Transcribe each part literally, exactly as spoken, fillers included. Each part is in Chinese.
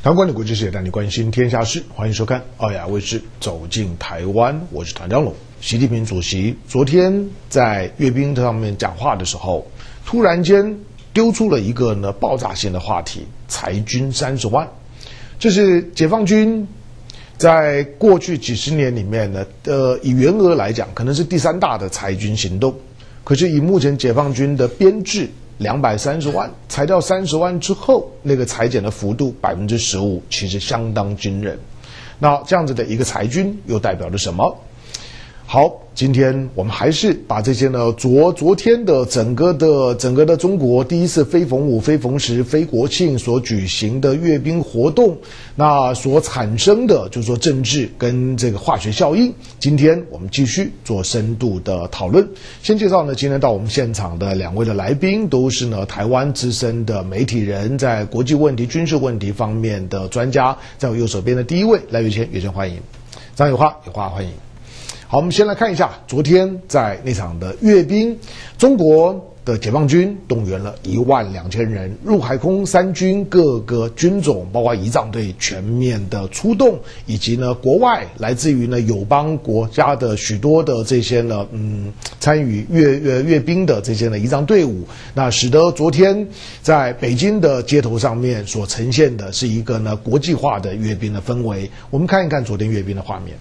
台湾观点国际视野带你关心天下事，欢迎收看奥亚卫视《走进台湾》，我是团长龙。习近平主席昨天在阅兵上面讲话的时候，突然间丢出了一个呢爆炸性的话题：裁军三十万。这是解放军在过去几十年里面呢，呃，以员额来讲，可能是第三大的裁军行动。可是以目前解放军的编制，两百三十万裁掉三十万之后，那个裁减的幅度百分之十五，其实相当惊人。那这样子的一个裁军又代表着什么？好，今天我们还是把这些呢昨昨天的整个的整个的中国第一次非逢五、非逢十、非国庆所举行的阅兵活动，那所产生的就是说政治跟这个化学效应，今天我们继续做深度的讨论。先介绍呢，今天到我们现场的两位的来宾都是呢台湾资深的媒体人，在国际问题、军事问题方面的专家。在我右手边的第一位赖月谦，月谦欢迎；张友华，友华欢迎。好，我们先来看一下昨天在那场的阅兵，中国的解放军动员了一万两千人，陆海空三军各个军种，包括仪仗队全面的出动，以及呢国外来自于呢友邦国家的许多的这些呢嗯参与阅阅阅兵的这些呢仪仗队伍，那使得昨天在北京的街头上面所呈现的是一个呢国际化的阅兵的氛围。我们看一看昨天阅兵的画面。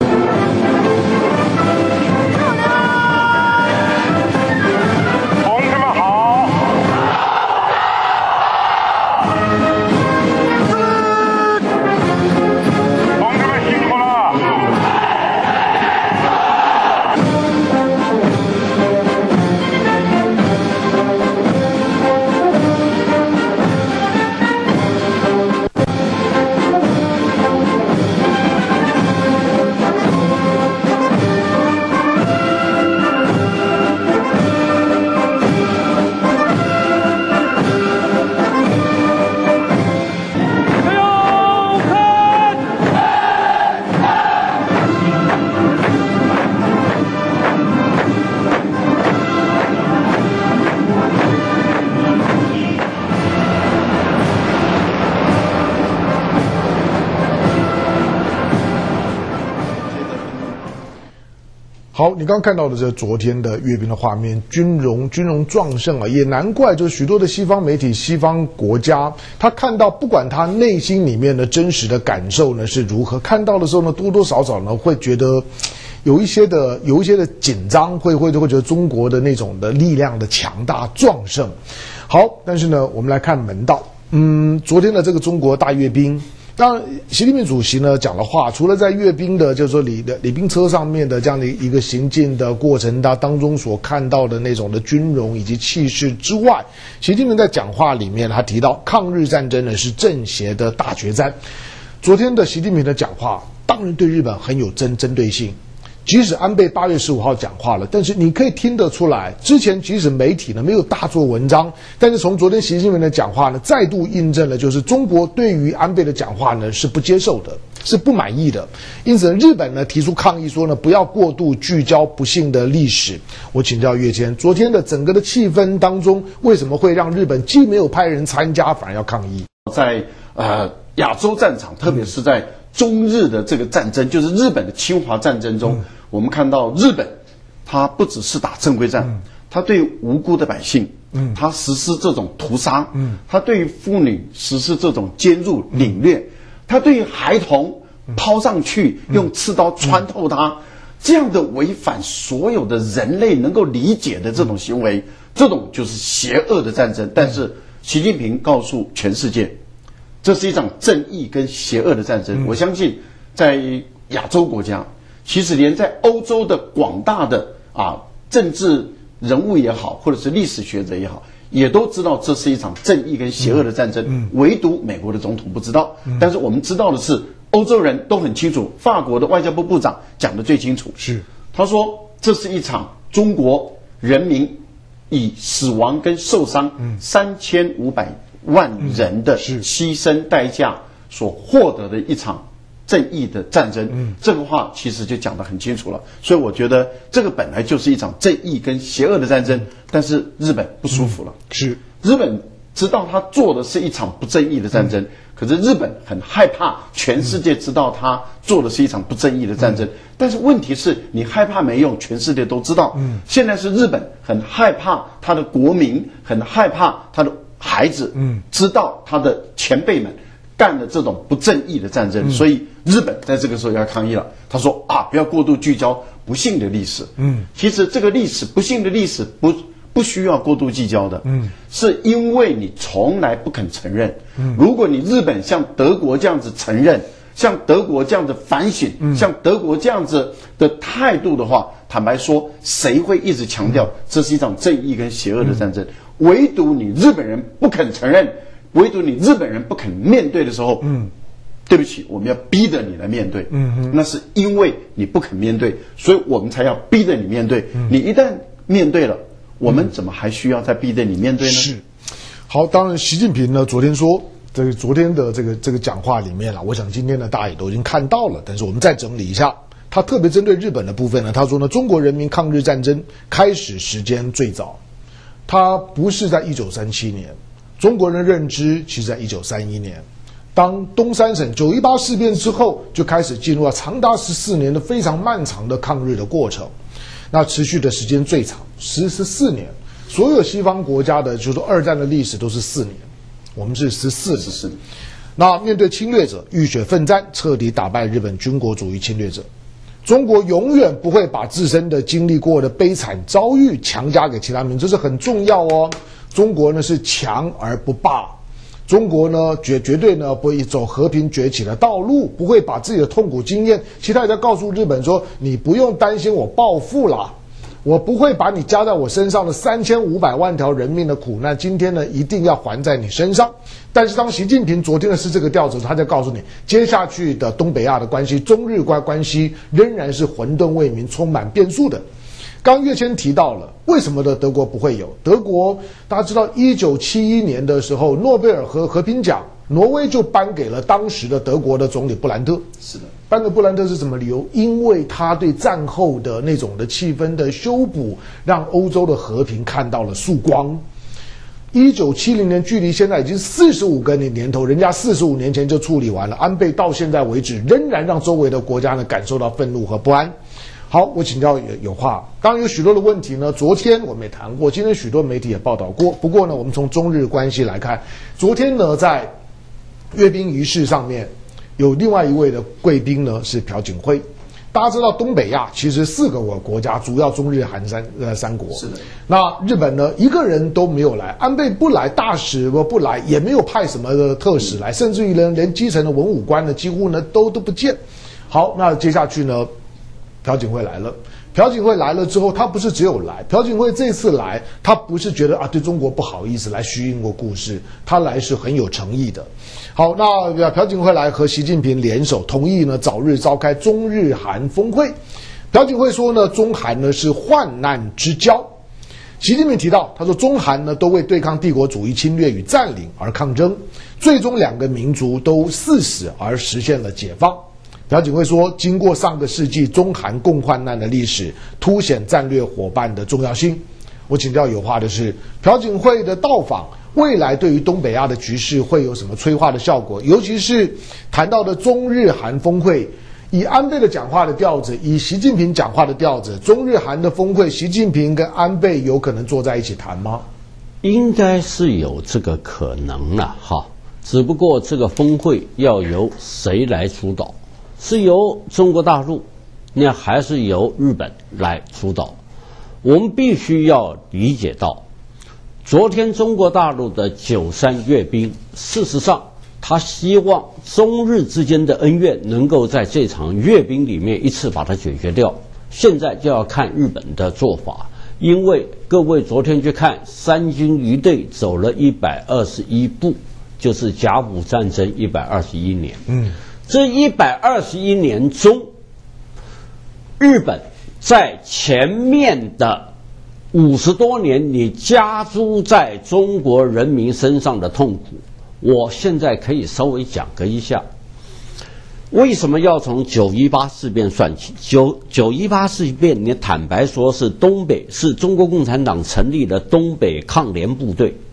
好，你刚刚看到的这昨天的阅兵的画面，军容军容壮盛啊，也难怪就是许多的西方媒体、西方国家，他看到不管他内心里面的真实的感受呢是如何，看到的时候呢，多多少少呢会觉得有一些的有一些的紧张，会会会觉得中国的那种的力量的强大壮盛。好，但是呢，我们来看门道，嗯，昨天的这个中国大阅兵。当然，习近平主席呢讲的话，除了在阅兵的，就是说礼的礼兵车上面的这样的一个行进的过程当当中所看到的那种的军容以及气势之外，习近平在讲话里面他提到，抗日战争呢是正邪的大决战。昨天的习近平的讲话，当然对日本很有针针对性。即使安倍八月十五号讲话了，但是你可以听得出来，之前即使媒体呢没有大做文章，但是从昨天习近平的讲话呢，再度印证了就是中国对于安倍的讲话呢是不接受的，是不满意的。因此，日本呢提出抗议说呢，不要过度聚焦不幸的历史。我请教月谦，昨天的整个的气氛当中，为什么会让日本既没有派人参加，反而要抗议？ 在呃亚洲战场，特别是在中日的这个战争，就是日本的侵华战争中，嗯、我们看到日本，它不只是打正规战，嗯、它对无辜的百姓，嗯，它实施这种屠杀，嗯，它对于妇女实施这种奸入凌虐，嗯、它对于孩童抛上去，嗯、用刺刀穿透它，嗯、这样的违反所有的人类能够理解的这种行为，嗯、这种就是邪恶的战争。但是习近平告诉全世界，这是一场正义跟邪恶的战争。嗯、我相信，在亚洲国家，其实连在欧洲的广大的啊政治人物也好，或者是历史学者也好，也都知道这是一场正义跟邪恶的战争。嗯、唯独美国的总统不知道。嗯、但是我们知道的是，欧洲人都很清楚。法国的外交部部长讲得最清楚，是他说这是一场中国人民以死亡跟受伤三千五百万人的牺牲代价所获得的一场正义的战争。嗯，这个话其实就讲得很清楚了。所以我觉得这个本来就是一场正义跟邪恶的战争，但是日本不舒服了。 是， 日本知道他做的是一场不正义的战争，嗯、可是日本很害怕全世界知道他做的是一场不正义的战争。嗯、但是问题是你害怕没用，全世界都知道。嗯，现在是日本很害怕他的国民，很害怕他的孩子，嗯，知道他的前辈们干了这种不正义的战争，嗯、所以日本在这个时候要抗议了。他说啊，不要过度聚焦不幸的历史。嗯，其实这个历史不幸的历史不。不需要过度计较的，嗯，是因为你从来不肯承认。嗯，如果你日本像德国这样子承认，像德国这样子反省，嗯，像德国这样子的态度的话，坦白说，谁会一直强调这是一场正义跟邪恶的战争？嗯、唯独你日本人不肯承认，唯独你日本人不肯面对的时候，嗯，对不起，我们要逼着你来面对。嗯，那是因为你不肯面对，所以我们才要逼着你面对。嗯、你一旦面对了。我们怎么还需要再逼着你面对呢？是， 好，当然，习近平呢，昨天说，这个昨天的这个这个讲话里面了，我想今天呢，大家也都已经看到了，但是我们再整理一下，他特别针对日本的部分呢，他说呢，中国人民抗日战争开始时间最早，它不是在一九三七年，中国人认知其实在一九三一年，当东三省九一八事变之后，就开始进入了长达十四年的非常漫长的抗日的过程。那持续的时间最长，十十四年。所有西方国家的，就是说二战的历史都是四年，我们是十四十四年。那面对侵略者，浴血奋战，彻底打败日本军国主义侵略者。中国永远不会把自身的经历过的悲惨遭遇强加给其他民族，这是很重要哦。中国呢是强而不霸。中国呢，绝绝对呢不会走和平崛起的道路，不会把自己的痛苦经验，其他也在告诉日本说，你不用担心我报复啦，我不会把你加在我身上的三千五百万条人命的苦难，今天呢一定要还在你身上。但是当习近平昨天的是这个调子，他在告诉你，接下去的东北亚的关系，中日关关系仍然是混沌未明，充满变数的。刚岳谦提到了为什么的德国不会有？德国大家知道，一九七一年的时候，诺贝尔和和平奖，挪威就颁给了当时的德国的总理布兰特。 是的， 颁给布兰特是什么理由？因为他对战后的那种的气氛的修补，让欧洲的和平看到了曙光。一九七零年距离现在已经四十五个年头，人家四十五年前就处理完了，安倍到现在为止仍然让周围的国家呢感受到愤怒和不安。好，我请教有有话，当然有许多的问题呢。昨天我们也谈过，今天许多媒体也报道过。不过呢，我们从中日关系来看，昨天呢在阅兵仪式上面，有另外一位的贵宾呢是朴槿惠。大家知道东北亚其实四个国家，主要中日韩三呃三国。 是的。 那日本呢一个人都没有来，安倍不来，大使不不来，也没有派什么的特使来，甚至于连连基层的文武官呢几乎呢都都不见。好，那接下去呢？朴槿惠来了，朴槿惠来了之后，他不是只有来，朴槿惠这次来，他不是觉得啊对中国不好意思来虚应过故事，他来是很有诚意的。好，那朴槿惠来和习近平联手，同意呢早日召开中日韩峰会。朴槿惠说呢，中韩呢是患难之交。习近平提到，他说中韩呢都为对抗帝国主义侵略与占领而抗争，最终两个民族都誓死而实现了解放。朴槿惠说，经过上个世纪中韩共患难的历史，凸显战略伙伴的重要性。我请教有话的是，朴槿惠的到访，未来对于东北亚的局势会有什么催化的效果？尤其是谈到的中日韩峰会，以安倍的讲话的调子，以习近平讲话的调子，中日韩的峰会，习近平跟安倍有可能坐在一起谈吗？ 应该是有这个可能了哈，只不过这个峰会要由谁来主导？是由中国大陆，那还是由日本来主导？我们必须要理解到，昨天中国大陆的九三阅兵，事实上他希望中日之间的恩怨能够在这场阅兵里面一次把它解决掉。现在就要看日本的做法，因为各位昨天去看三军仪队走了一百二十一步，就是甲午战争一百二十一年。嗯。这一百二十一年中，日本在前面的五十多年，你加诸在中国人民身上的痛苦，我现在可以稍微讲个一下。为什么要从九一八事变算起？九九一八事变，你坦白说是东北是中国共产党成立的东北抗联部队。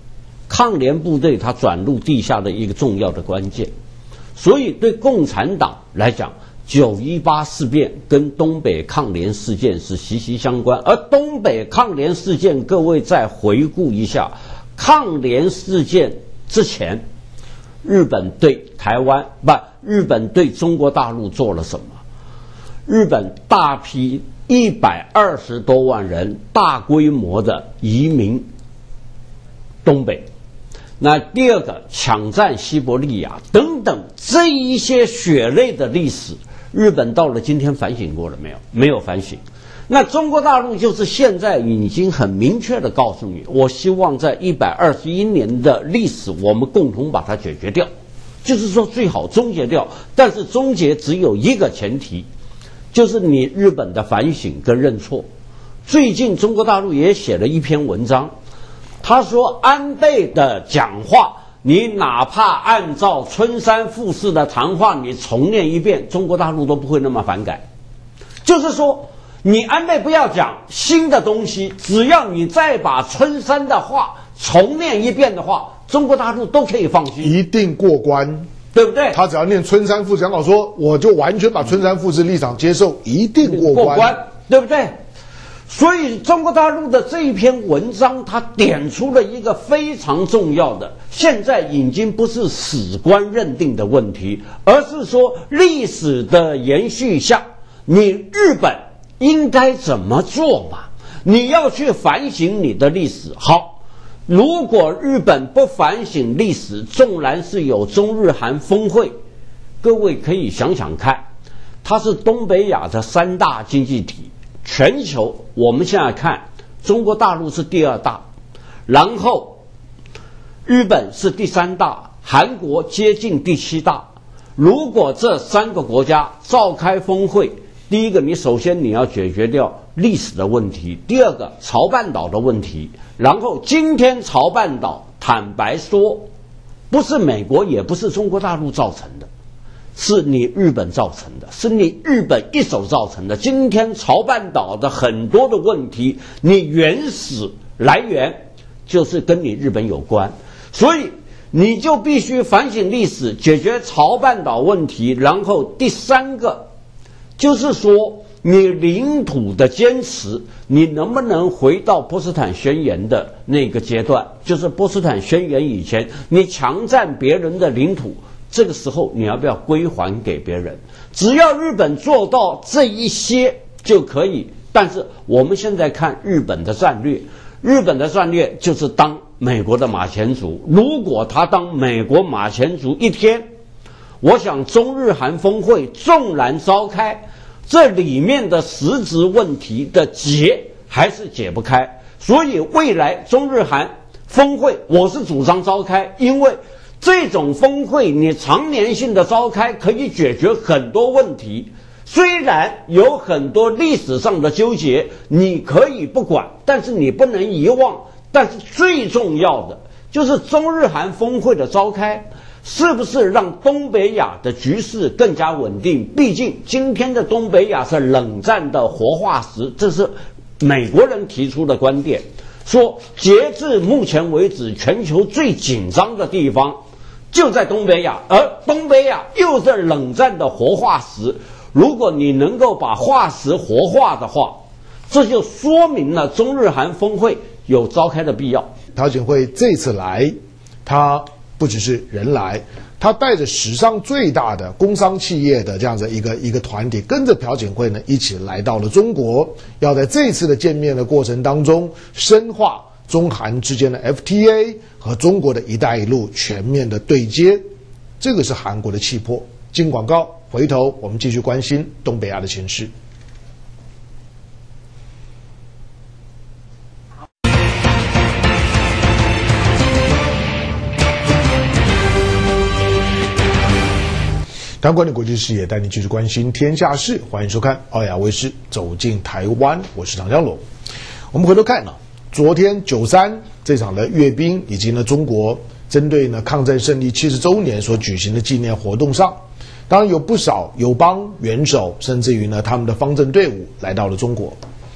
抗联部队它转入地下的一个重要的关键。所以对共产党来讲，九一八事变跟东北抗联事件是息息相关。而东北抗联事件，各位再回顾一下，抗联事件之前，日本对台湾不，日本对中国大陆做了什么？日本大批一百二十多万人大规模的移民东北。那第二个，抢占西伯利亚等等，这一些血泪的历史，日本到了今天反省过了没有？没有反省。那中国大陆就是现在已经很明确的告诉你，我希望在一百二十一年的历史，我们共同把它解决掉，就是说最好终结掉。但是终结只有一个前提，就是你日本的反省跟认错。最近中国大陆也写了一篇文章。他说安倍的讲话，你哪怕按照村山富市的谈话你重念一遍，中国大陆都不会那么反感。就是说你安倍不要讲新的东西，只要你再把村山的话重念一遍的话，中国大陆都可以放心， 一定过关， 对不对？ 他只要念村山富市，讲好说我就完全把村山富市立场接受，一定过关， 过关，对不对？所以中国大陆的这一篇文章，它点出了一个非常重要的，现在已经不是史观认定的问题，而是说历史的延续下，你日本应该怎么做嘛？你要去反省你的历史。好，如果日本不反省历史，纵然是有中日韩峰会，各位可以想想看，它是东北亚的三大经济体。全球我们现在看，中国大陆是第二大，然后日本是第三大，韩国接近第七大。如果这三个国家召开峰会，第一个你首先你要解决掉历史的问题，第二个朝半岛的问题。然后今天朝半岛坦白说，不是美国也不是中国大陆造成的，是你日本造成的，是你日本一手造成的。今天朝半岛的很多的问题，你原始来源就是跟你日本有关，所以你就必须反省历史，解决朝半岛问题。然后第三个就是说，你领土的坚持，你能不能回到波茨坦宣言的那个阶段？就是波茨坦宣言以前，你强占别人的领土，这个时候你要不要归还给别人？只要日本做到这一些就可以。但是我们现在看日本的战略，日本的战略就是当美国的马前卒。如果他当美国马前卒一天，我想中日韩峰会纵然召开，这里面的实质问题的结还是解不开。所以未来中日韩峰会我是主张召开，因为这种峰会你常年性的召开可以解决很多问题，虽然有很多历史上的纠结你可以不管，但是你不能遗忘。但是最重要的就是中日韩峰会的召开，是不是让东北亚的局势更加稳定？毕竟今天的东北亚是冷战的活化石，这是美国人提出的观点，说截至目前为止全球最紧张的地方就在东北亚，而东北亚又是冷战的活化石。如果你能够把化石活化的话，这就说明了中日韩峰会有召开的必要。 朴槿惠这次来，他不只是人来，他带着史上最大的工商企业的这样子一个一个团体，跟着朴槿惠呢一起来到了中国，要在这次的见面的过程当中，深化中韩之间的 F T A 和中国的一带一路全面的对接，这个是韩国的气魄。进广告，回头我们继续关心东北亚的情势。谈管理国际视野，带你继续关心天下事。欢迎收看奥亚卫视走进台湾，我是唐江龙。我们回头看呢，昨天九三这场的阅兵，以及呢中国针对呢抗战胜利七十周年所举行的纪念活动上，当然有不少友邦元首，甚至于呢他们的方阵队伍来到了中国。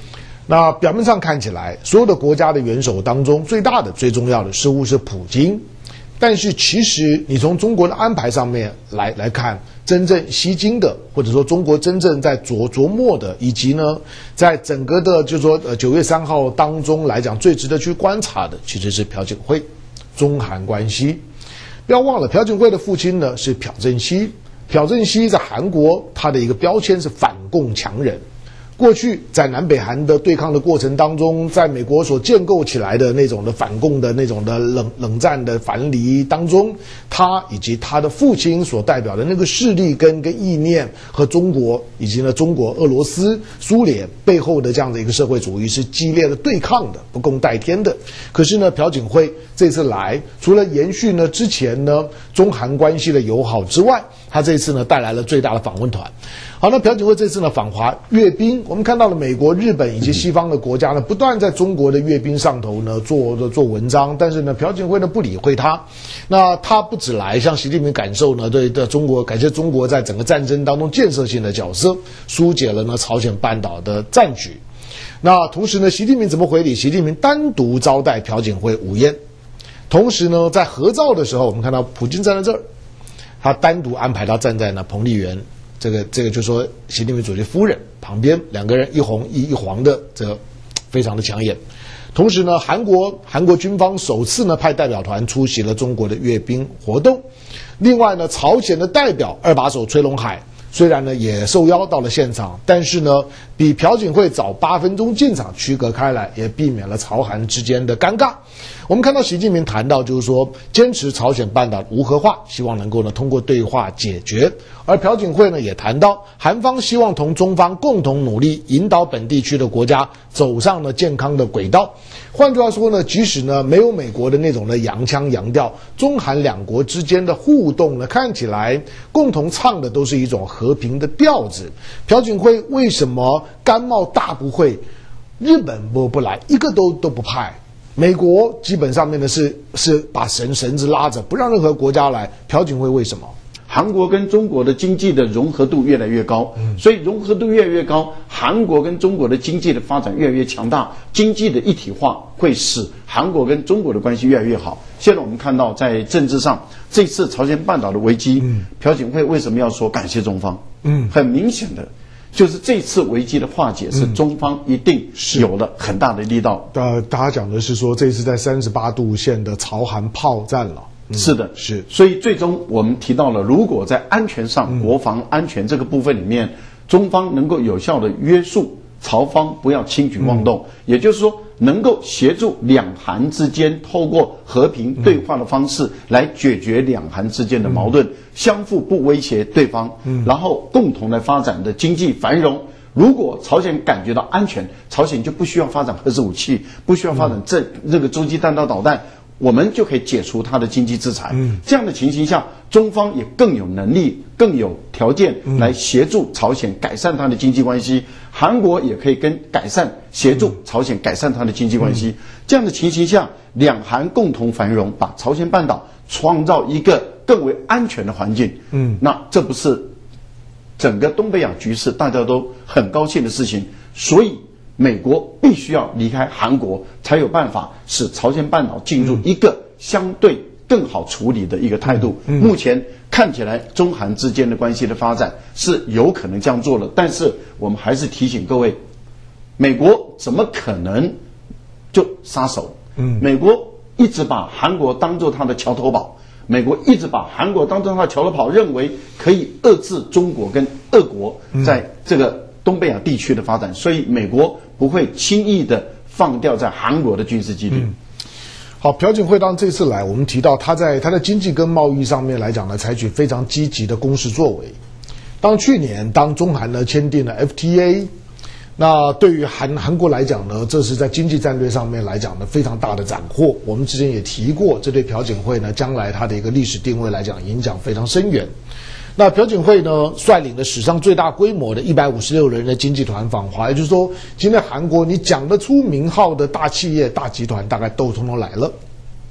那表面上看起来，所有的国家的元首当中，最大的、最重要的似乎是普京。但是其实你从中国的安排上面来来看，真正吸睛的，或者说中国真正在琢琢磨的，以及呢，在整个的就是说呃九月三号当中来讲，最值得去观察的，其实是朴槿惠，中韩关系。不要忘了，朴槿惠的父亲呢是朴正熙，朴正熙在韩国他的一个标签是反共强人。过去在南北韩的对抗的过程当中，在美国所建构起来的那种的反共的那种的冷冷战的樊篱当中，他以及他的父亲所代表的那个势力跟跟意念和中国以及呢中国、俄罗斯、苏联背后的这样的一个社会主义是激烈的对抗的，不共戴天的。可是呢，朴槿惠这次来，除了延续呢之前呢中韩关系的友好之外，他这次呢带来了最大的访问团。好，那朴槿惠这次呢访华阅兵，我们看到了美国、日本以及西方的国家呢，不断在中国的阅兵上头呢做做文章，但是呢，朴槿惠呢不理会他。那他不止来向习近平感受呢对对中国感谢中国在整个战争当中建设性的角色，疏解了呢朝鲜半岛的战局。那同时呢，习近平怎么回礼？习近平单独招待朴槿惠午宴，同时呢，在合照的时候，我们看到普京站在这儿，他单独安排他站在呢彭丽媛。这个这个就说习近平主席夫人旁边，两个人一红一一黄的，这个非常的抢眼。同时呢，韩国韩国军方首次呢派代表团出席了中国的阅兵活动。另外呢，朝鲜的代表二把手崔龙海虽然呢也受邀到了现场，但是呢比朴槿惠早八分钟进场，区隔开来，也避免了朝韩之间的尴尬。我们看到习近平谈到，就是说坚持朝鲜半岛无核化，希望能够呢通过对话解决。而朴槿惠呢也谈到，韩方希望同中方共同努力，引导本地区的国家走上了健康的轨道。换句话说呢，即使呢没有美国的那种的洋腔洋调，中韩两国之间的互动呢，看起来共同唱的都是一种和平的调子。朴槿惠为什么甘冒大不讳？日本不不来，一个都都不派。美国基本上面呢是是把绳绳子拉着，不让任何国家来。朴槿惠为什么？ 韩国跟中国的经济的融合度越来越高，嗯、所以融合度越来越高，韩国跟中国的经济的发展越来越强大，经济的一体化会使韩国跟中国的关系越来越好。现在我们看到，在政治上，这次朝鲜半岛的危机，嗯、朴槿惠为什么要说感谢中方？嗯，很明显的。就是这次危机的化解是中方一定有了很大的力道。 呃，大家讲的是说这次在三十八度线的朝韩炮战了。 嗯、是的， 是。 所以最终我们提到了，如果在安全上、嗯、国防安全这个部分里面，中方能够有效的约束朝方不要轻举妄动，嗯、也就是说能够协助两韩之间透过和平对话的方式来解决两韩之间的矛盾，嗯、相互不威胁对方，嗯、然后共同来发展的经济繁荣。如果朝鲜感觉到安全，朝鲜就不需要发展核子武器，不需要发展这、嗯、这个洲际弹道导弹，我们就可以解除它的经济制裁。嗯、这样的情形下，中方也更有能力、更有条件来协助朝鲜改善它的经济关系。嗯、韩国也可以跟改善、协助朝鲜改善它的经济关系。嗯、这样的情形下，两韩共同繁荣，把朝鲜半岛创造一个更为安全的环境。嗯，那这不是整个东北亚局势大家都很高兴的事情，所以美国必须要离开韩国，才有办法使朝鲜半岛进入一个相对更好处理的一个态度。嗯、目前看起来中韩之间的关系的发展是有可能这样做的，但是我们还是提醒各位，美国怎么可能就撒手？嗯，美国一直把韩国当作他的桥头堡。美国一直把韩国当成他的桥头堡，认为可以遏制中国跟俄国在这个东北亚地区的发展，嗯、所以美国不会轻易的放掉在韩国的军事基地。嗯、 好，朴槿惠当这次来，我们提到他在他的经济跟贸易上面来讲呢，采取非常积极的攻势作为。当去年当中韩呢签订了 F T A。那对于韩韩国来讲呢，这是在经济战略上面来讲呢非常大的斩获。我们之前也提过，这对朴槿惠呢将来它的一个历史定位来讲影响非常深远。那朴槿惠呢率领了史上最大规模的一百五十六人的经济团访华，也就是说，今天韩国你讲得出名号的大企业、大集团大概都通通来了。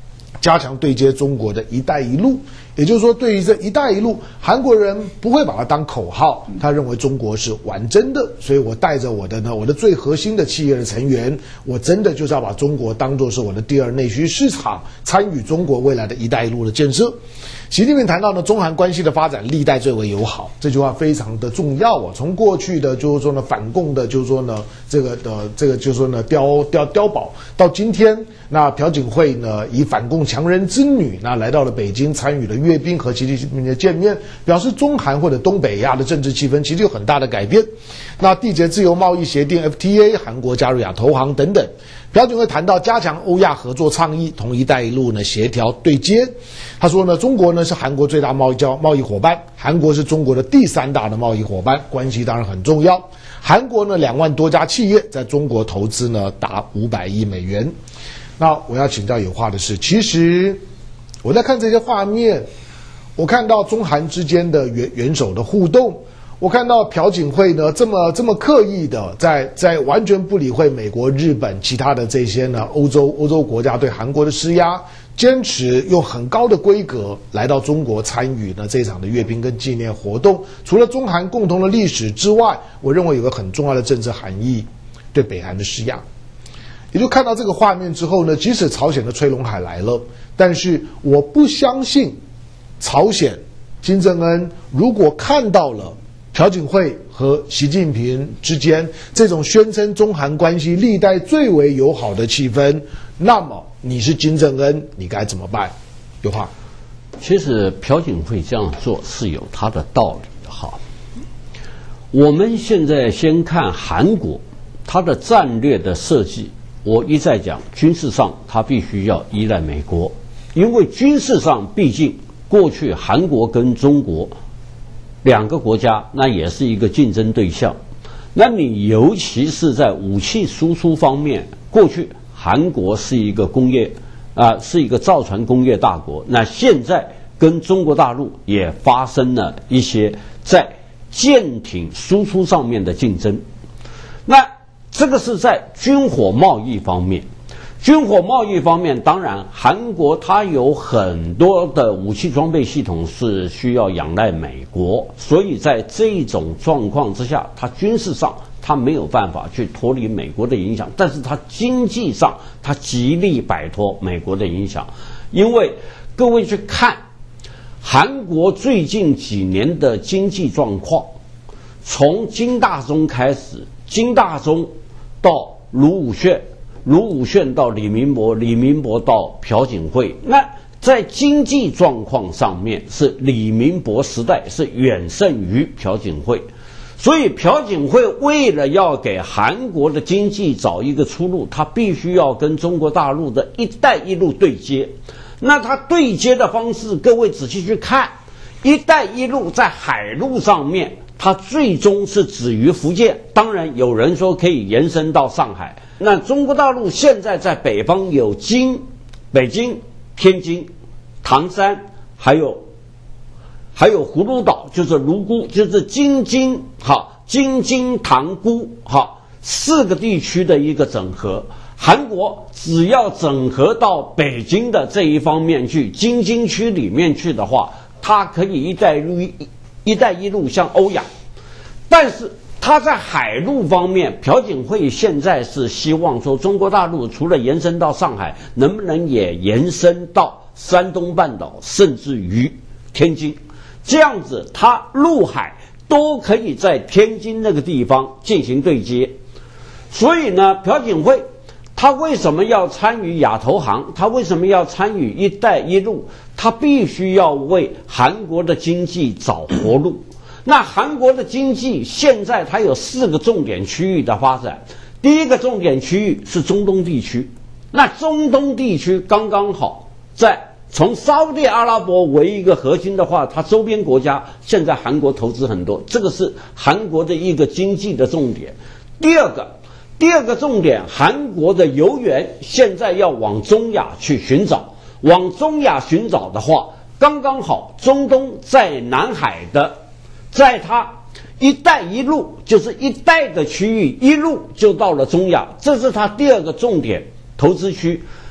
加强对接中国的一带一路。也就是说，对于这一带一路，韩国人不会把它当口号，他认为中国是玩真的，所以我带着我的呢，我的最核心的企业的成员，我真的就是要把中国当作是我的第二内需市场，参与中国未来的一带一路的建设。习近平谈到呢，中韩关系的发展历代最为友好，这句话非常的重要啊。从过去的就是说呢反共的，就是说呢这个的这个就是说呢碉碉碉堡，到今天那朴槿惠呢以反共强人之女那来到了北京，参与了阅兵和习近平的见面，表示中韩或者东北亚的政治气氛其实有很大的改变。那缔结自由贸易协定 F T A， 韩国加入亚投行等等。朴槿惠谈到加强欧亚合作倡议，同一带一路呢协调对接。他说呢，中国呢是韩国最大贸易交贸易伙伴，韩国是中国的第三大的贸易伙伴，关系当然很重要。韩国呢两万多家企业在中国投资呢达五百亿美元。那我要请教有话的是，其实我在看这些画面，我看到中韩之间的元元首的互动。我看到朴槿惠呢这么这么刻意的在在完全不理会美国、日本其他的这些呢欧洲欧洲国家对韩国的施压，坚持用很高的规格来到中国参与呢这场的阅兵跟纪念活动。除了中韩共同的历史之外，我认为有个很重要的政治含义，对北韩的施压。也就看到这个画面之后呢，即使朝鲜的崔龙海来了，但是我不相信朝鲜金正恩如果看到了朴槿惠和习近平之间这种宣称中韩关系历代最为友好的气氛，那么你是金正恩，你该怎么办？有话。 其实朴槿惠这样做是有他的道理的哈。我们现在先看韩国，它的战略的设计，我一再讲，军事上它必须要依赖美国，因为军事上毕竟过去韩国跟中国两个国家，那也是一个竞争对象。那你尤其是在武器输出方面，过去韩国是一个工业啊、呃，是一个造船工业大国。那现在跟中国大陆也发生了一些在舰艇输出上面的竞争。那这个是在军火贸易方面。军火贸易方面，当然韩国它有很多的武器装备系统是需要仰赖美国，所以在这种状况之下，它军事上它没有办法去脱离美国的影响，但是它经济上它极力摆脱美国的影响。因为各位去看韩国最近几年的经济状况，从金大中开始，金大中到卢武铉，卢武铉到李明博，李明博到朴槿惠，那在经济状况上面是李明博时代是远胜于朴槿惠，所以朴槿惠为了要给韩国的经济找一个出路，他必须要跟中国大陆的一带一路对接。那他对接的方式，各位仔细去看，一带一路在海路上面，它最终是止于福建，当然有人说可以延伸到上海。那中国大陆现在在北方有京、北京、天津、唐山，还有还有葫芦岛，就是泸沽，就是京津哈京津塘沽哈四个地区的一个整合。韩国只要整合到北京的这一方面去，京津区里面去的话，它可以一带一路一带一路向欧亚，但是他在海路方面，朴槿惠现在是希望说，中国大陆除了延伸到上海，能不能也延伸到山东半岛，甚至于天津，这样子他陆海都可以在天津那个地方进行对接。所以呢，朴槿惠他为什么要参与亚投行？他为什么要参与一带一路？他必须要为韩国的经济找活路。那韩国的经济现在它有四个重点区域的发展，第一个重点区域是中东地区，那中东地区刚刚好在从沙特阿拉伯为一个核心的话，它周边国家现在韩国投资很多，这个是韩国的一个经济的重点。第二个第二个重点，韩国的油源现在要往中亚去寻找，往中亚寻找的话，刚刚好中东在南海的，在它一带一路就是一带的区域，一路就到了中亚，这是它第二个重点投资区。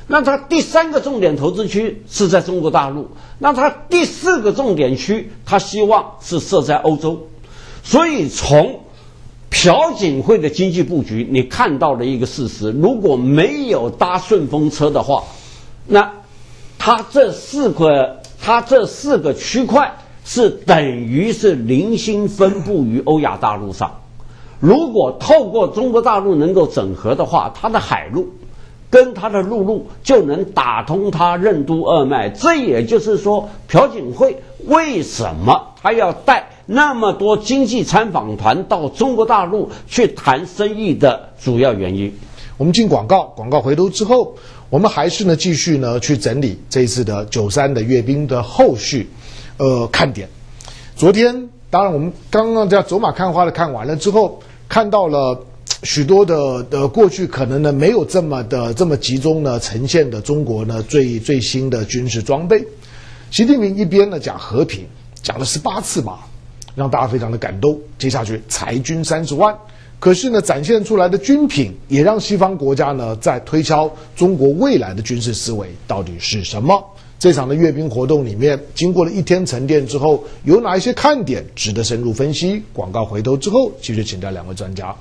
那它第三个重点投资区是在中国大陆，那它第四个重点区，它希望是设在欧洲。所以从朴槿惠的经济布局，你看到了一个事实：如果没有搭顺风车的话，那它这四个它这四个区块是等于是零星分布于欧亚大陆上。如果透过中国大陆能够整合的话，它的海路跟它的陆路就能打通它任督二脉。这也就是说，朴槿惠为什么他要带那么多经济参访团到中国大陆去谈生意的主要原因。 我们进广告，广告回头之后，我们还是呢继续呢去整理这一次的九三的阅兵的后续，呃看点。昨天当然我们刚刚这样走马看花的看完了之后，看到了许多的呃过去可能呢没有这么的这么集中呢呈现的中国呢最最新的军事装备。习近平一边呢讲和平，讲了十八次嘛，让大家非常的感动。接下去裁军三十万。可是呢，展现出来的军品也让西方国家呢在推敲中国未来的军事思维到底是什么。这场的阅兵活动里面，经过了一天沉淀之后，有哪一些看点值得深入分析？广告回头之后，继续请教两位专家。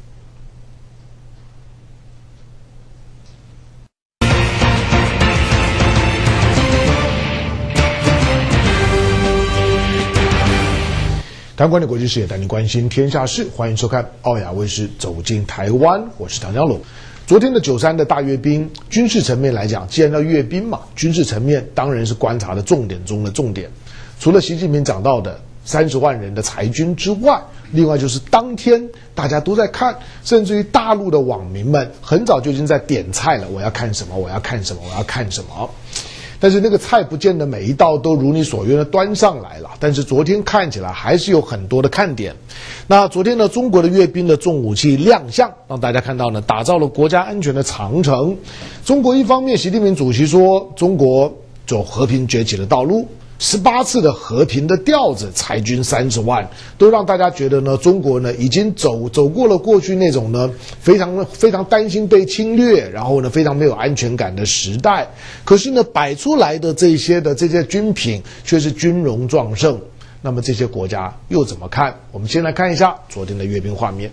谈管理国际视野，带您关心天下事，欢迎收看奥亚卫视《走进台湾》，我是唐江龙。昨天的九三的大阅兵，军事层面来讲，既然要阅兵嘛，军事层面当然是观察的重点中的重点。除了习近平讲到的三十万人的裁军之外，另外就是当天大家都在看，甚至于大陆的网民们很早就已经在点菜了，我要看什么，我要看什么，我要看什么。但是那个菜不见得每一道都如你所愿的端上来了，但是昨天看起来还是有很多的看点。那昨天呢，中国的阅兵的重武器亮相，让大家看到呢，打造了国家安全的长城。中国一方面，习近平主席说中国走和平崛起的道路，十八次的和平的调子，裁军三十万，都让大家觉得呢，中国呢已经走走过了过去那种呢非常非常担心被侵略，然后呢非常没有安全感的时代。可是呢，摆出来的这些的这些军品却是军容壮盛。那么这些国家又怎么看？我们先来看一下昨天的阅兵画面。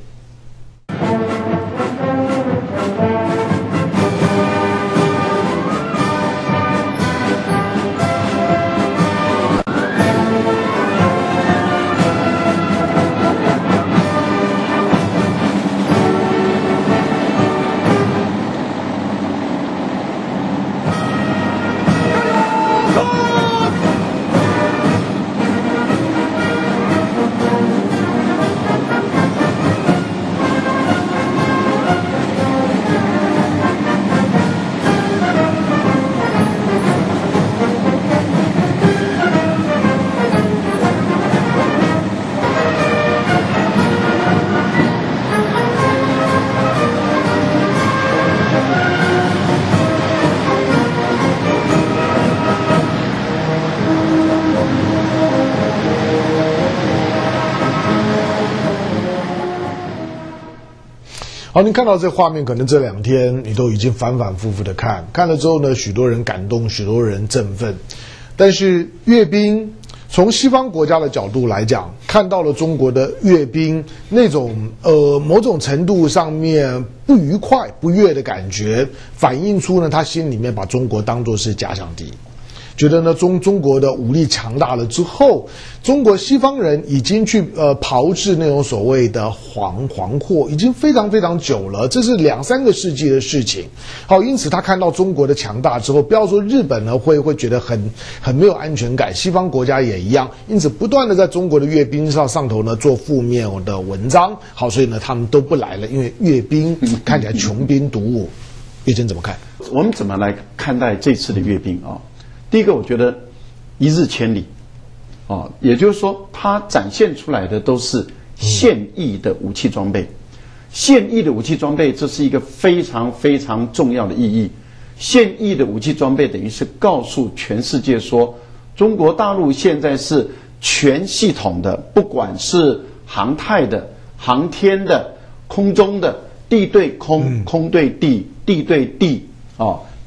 好，您看到这画面，可能这两天你都已经反反复复的看，看了之后呢，许多人感动，许多人振奋。但是阅兵，从西方国家的角度来讲，看到了中国的阅兵那种呃某种程度上面不愉快、不悦的感觉，反映出呢他心里面把中国当作是假想敌。觉得呢中中国的武力强大了之后，中国西方人已经去呃炮制那种所谓的黄黄货，已经非常非常久了，这是两三个世纪的事情。好，因此他看到中国的强大之后，不要说日本呢会会觉得很很没有安全感，西方国家也一样，因此不断的在中国的阅兵上上头呢做负面的文章。好，所以呢他们都不来了，因为阅兵看起来穷兵黩武。岳珍怎么看？ 我们怎么来看待这次的阅兵啊？第一个，我觉得一日千里，啊，也就是说，它展现出来的都是现役的武器装备。现役的武器装备，这是一个非常非常重要的意义。现役的武器装备等于是告诉全世界说，中国大陆现在是全系统的，不管是航太的、航天的、空中的、地对空、空对地、地对地啊。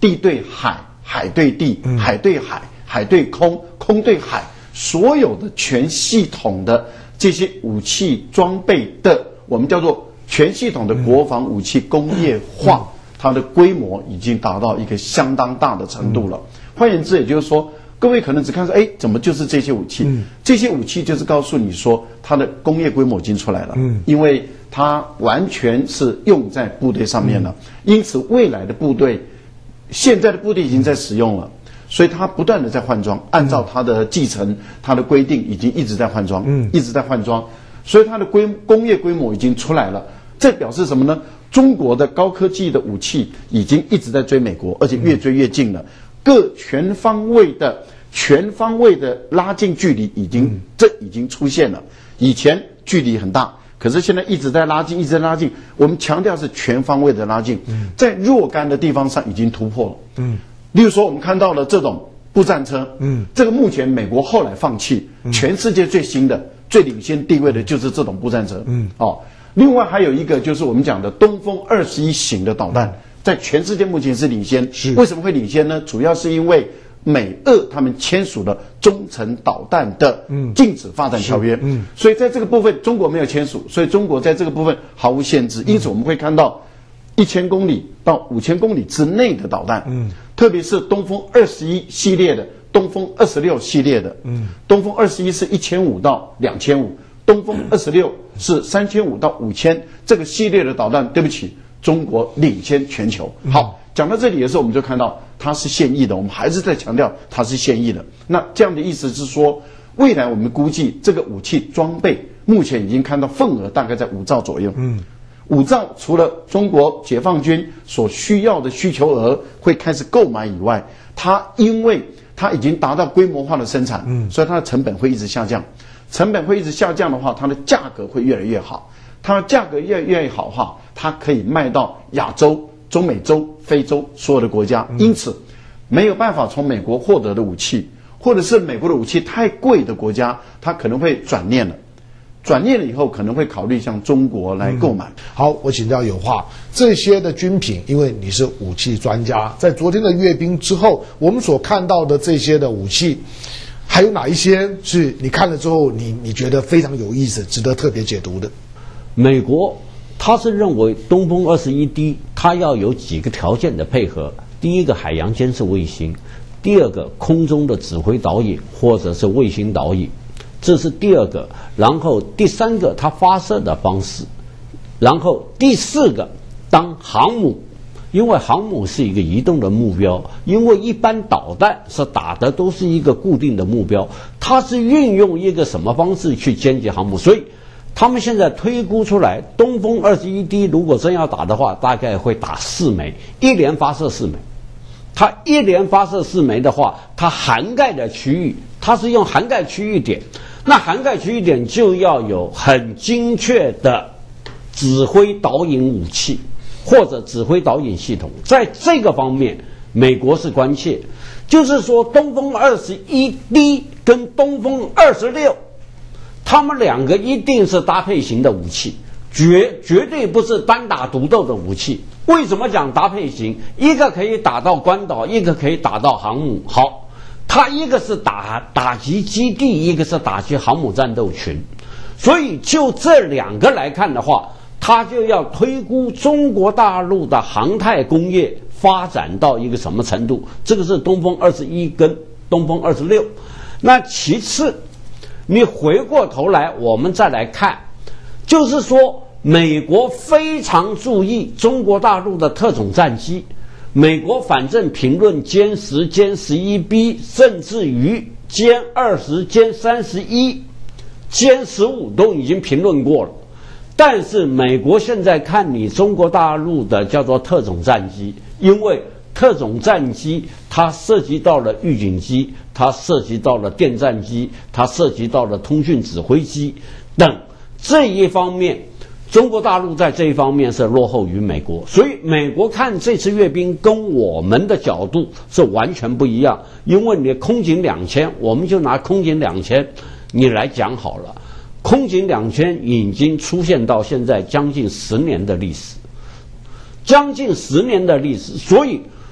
地对海，海对地，海对海，海对空，空对海，所有的全系统的这些武器装备的，我们叫做全系统的国防武器工业化，它的规模已经达到一个相当大的程度了。换言之，也就是说，各位可能只看说，哎，怎么就是这些武器？嗯、这些武器就是告诉你说，它的工业规模已经出来了。嗯，因为它完全是用在部队上面了，嗯、因此未来的部队，现在的部队已经在使用了，所以它不断的在换装，按照它的继承、它的规定，已经一直在换装，嗯，一直在换装，所以它的规工业规模已经出来了。这表示什么呢？中国的高科技的武器已经一直在追美国，而且越追越近了。各全方位的、全方位的拉近距离已经，这已经出现了。以前距离很大，可是现在一直在拉近，一直在拉近。我们强调是全方位的拉近，在若干的地方上已经突破了。嗯，例如说我们看到了这种步战车，嗯，这个目前美国后来放弃，全世界最新的、最领先地位的就是这种步战车。嗯，哦。另外还有一个就是我们讲的东风二十一型的导弹，在全世界目前是领先。是为什么会领先呢？主要是因为美俄他们签署了中程导弹的禁止发展条约，嗯，所以在这个部分中国没有签署，所以中国在这个部分毫无限制。因此我们会看到一千公里到五千公里之内的导弹，嗯，特别是东风二十一系列的、东风二十六系列的，嗯，东风二十一是一千五到两千五。东风二十六是三千五到五千，这个系列的导弹，对不起，中国领先全球。好，讲到这里的时候，我们就看到它是现役的，我们还是在强调它是现役的。那这样的意思是说，未来我们估计这个武器装备目前已经看到份额大概在五兆左右。嗯，五兆除了中国解放军所需要的需求额会开始购买以外，它因为它已经达到规模化的生产，嗯，所以它的成本会一直下降。成本会一直下降的话，它的价格会越来越好。它的价格越来越好的话，它可以卖到亚洲、中美洲、非洲所有的国家。因此，没有办法从美国获得的武器，或者是美国的武器太贵的国家，它可能会转念了。转念了以后，可能会考虑向中国来购买。嗯、 好，我请教有话，这些的军品，因为你是武器专家，在昨天的阅兵之后，我们所看到的这些的武器。还有哪一些是你看了之后你你觉得非常有意思，值得特别解读的？ 美国他是认为东风二十一 D 它要有几个条件的配合，第一个海洋监视卫星，第二个空中的指挥导引或者是卫星导引，这是第二个。然后第三个它发射的方式，然后第四个当航母。因为航母是一个移动的目标，因为一般导弹是打的都是一个固定的目标，它是运用一个什么方式去歼击航母，所以他们现在推估出来，东风二十一 D 如果真要打的话，大概会打四枚，一连发射四枚。它一连发射四枚的话，它涵盖的区域，它是用涵盖区域点，那涵盖区域点就要有很精确的指挥导引武器。或者指挥导引系统，在这个方面，美国是关切，就是说东风二十一 D 跟东风二十六，他们两个一定是搭配型的武器，绝绝对不是单打独斗的武器。为什么讲搭配型？一个可以打到关岛，一个可以打到航母。好，它一个是打打击基地，一个是打击航母战斗群，所以就这两个来看的话。他就要推估中国大陆的航太工业发展到一个什么程度，这个是东风二十一跟东风二十六。那其次，你回过头来我们再来看，就是说美国非常注意中国大陆的特种战机，美国反正评论歼十、歼十一 B， 甚至于歼二十、歼三十一、歼十五都已经评论过了。但是美国现在看你中国大陆的叫做特种战机，因为特种战机它涉及到了预警机，它涉及到了电战机，它涉及到了通讯指挥机等这一方面，中国大陆在这一方面是落后于美国，所以美国看这次阅兵跟我们的角度是完全不一样。因为你空警两千，我们就拿空警两千你来讲好了。空警两千已经出现到现在将近十年的历史，将近十年的历史，所以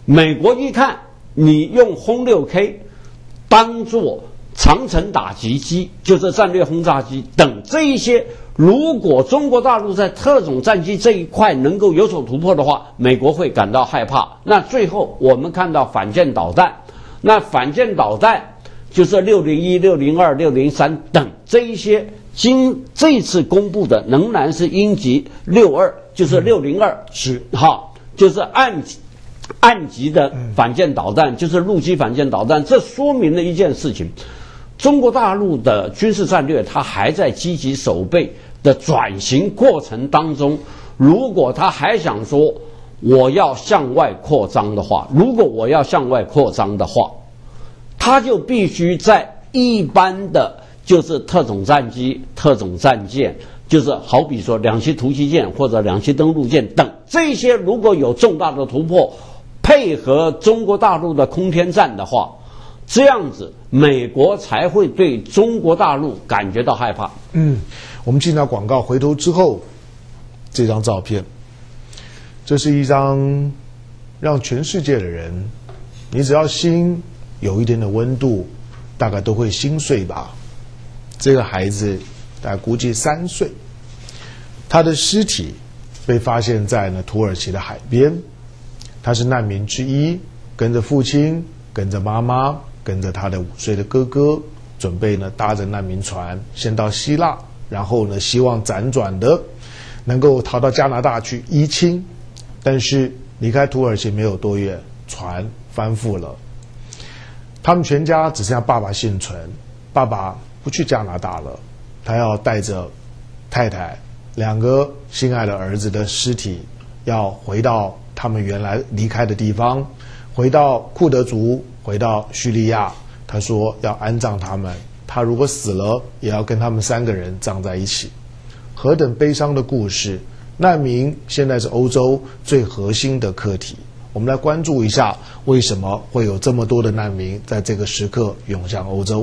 美国一看你用轰六 K 当做长程打击机，就是战略轰炸机等这一些，如果中国大陆在特种战机这一块能够有所突破的话，美国会感到害怕。那最后我们看到反舰导弹，那反舰导弹就是六零一、六零二、六零三等这一些，经这次公布的仍然是鹰击六二，就是六零二， 是好，就是岸岸级的反舰导弹，就是陆基反舰导弹。这说明了一件事情。中国大陆的军事战略，它还在积极守备的转型过程当中。如果他还想说我要向外扩张的话，如果我要向外扩张的话，他就必须在一般的就是特种战机、特种战舰，就是好比说两栖突击舰或者两栖登陆舰等这些，如果有重大的突破，配合中国大陆的空天战的话，这样子美国才会对中国大陆感觉到害怕。 嗯，我们进到广告，回头之后，这张照片，这是一张让全世界的人，你只要心有一点的温度，大概都会心碎吧。这个孩子大概估计三岁，他的尸体被发现在呢土耳其的海边，他是难民之一，跟着父亲，跟着妈妈，跟着他的五岁的哥哥，准备呢搭着难民船先到希腊，然后呢希望辗转的能够逃到加拿大去依亲，但是离开土耳其没有多远，船翻覆了。他们全家只剩下爸爸幸存，爸爸不去加拿大了，他要带着太太两个心爱的儿子的尸体，要回到他们原来离开的地方，回到库德族，回到叙利亚。他说要安葬他们，他如果死了也要跟他们三个人葬在一起。何等悲伤的故事！难民现在是欧洲最核心的课题，我们来关注一下为什么会有这么多的难民在这个时刻涌向欧洲。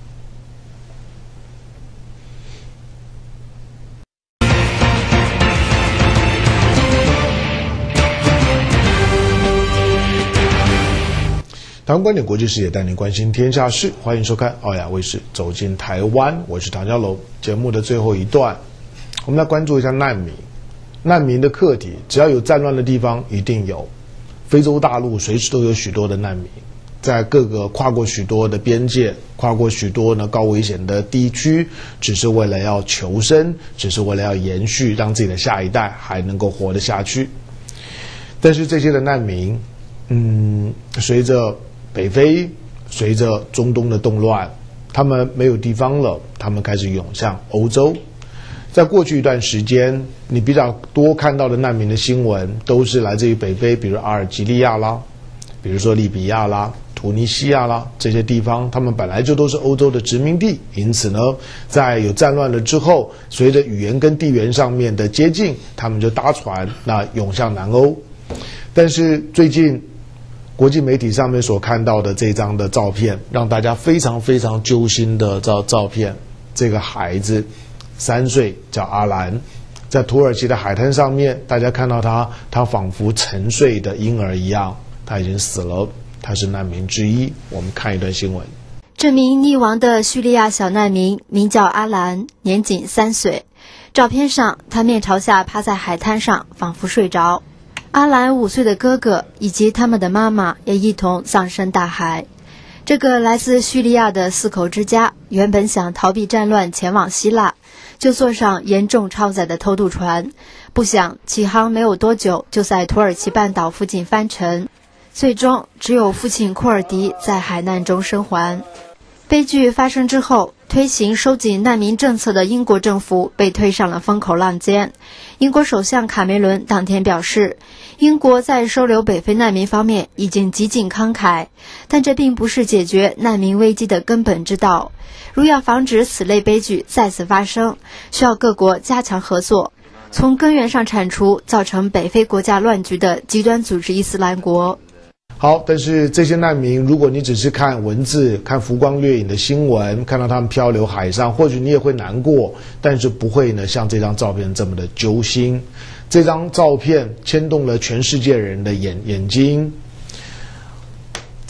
台湾观点国际视野，带您关心天下事，欢迎收看奥亚卫视走进台湾，我是唐家龙。节目的最后一段，我们来关注一下难民。难民的课题，只要有战乱的地方一定有，非洲大陆随时都有许多的难民，在各个跨过许多的边界，跨过许多呢高危险的地区，只是为了要求生，只是为了要延续，让自己的下一代还能够活得下去。但是这些的难民，嗯，随着北非，随着中东的动乱，他们没有地方了，他们开始涌向欧洲。在过去一段时间，你比较多看到的难民的新闻都是来自于北非，比如阿尔及利亚啦，比如说利比亚啦、突尼西亚啦这些地方，他们本来就都是欧洲的殖民地，因此呢，在有战乱了之后，随着语言跟地缘上面的接近，他们就搭船那涌向南欧。但是最近国际媒体上面所看到的这张的照片，让大家非常非常揪心的照照片。这个孩子三岁，叫阿兰，在土耳其的海滩上面，大家看到他，他仿佛沉睡的婴儿一样，他已经死了，他是难民之一。我们看一段新闻。 这名溺亡的叙利亚小难民名叫阿兰，年仅三岁。照片上，他面朝下趴在海滩上，仿佛睡着。阿兰五岁的哥哥以及他们的妈妈也一同葬身大海。这个来自叙利亚的四口之家原本想逃避战乱前往希腊，就坐上严重超载的偷渡船，不想起航没有多久就在土耳其半岛附近翻沉，最终只有父亲库尔迪在海难中生还。悲剧发生之后，推行收紧难民政策的英国政府被推上了风口浪尖。英国首相卡梅伦当天表示，英国在收留北非难民方面已经极尽慷慨，但这并不是解决难民危机的根本之道。如要防止此类悲剧再次发生，需要各国加强合作，从根源上铲除造成北非国家乱局的极端组织伊斯兰国。 好，但是这些难民，如果你只是看文字、看浮光掠影的新闻，看到他们漂流海上，或许你也会难过，但是不会呢像这张照片这么的揪心。这张照片牵动了全世界人的眼眼睛。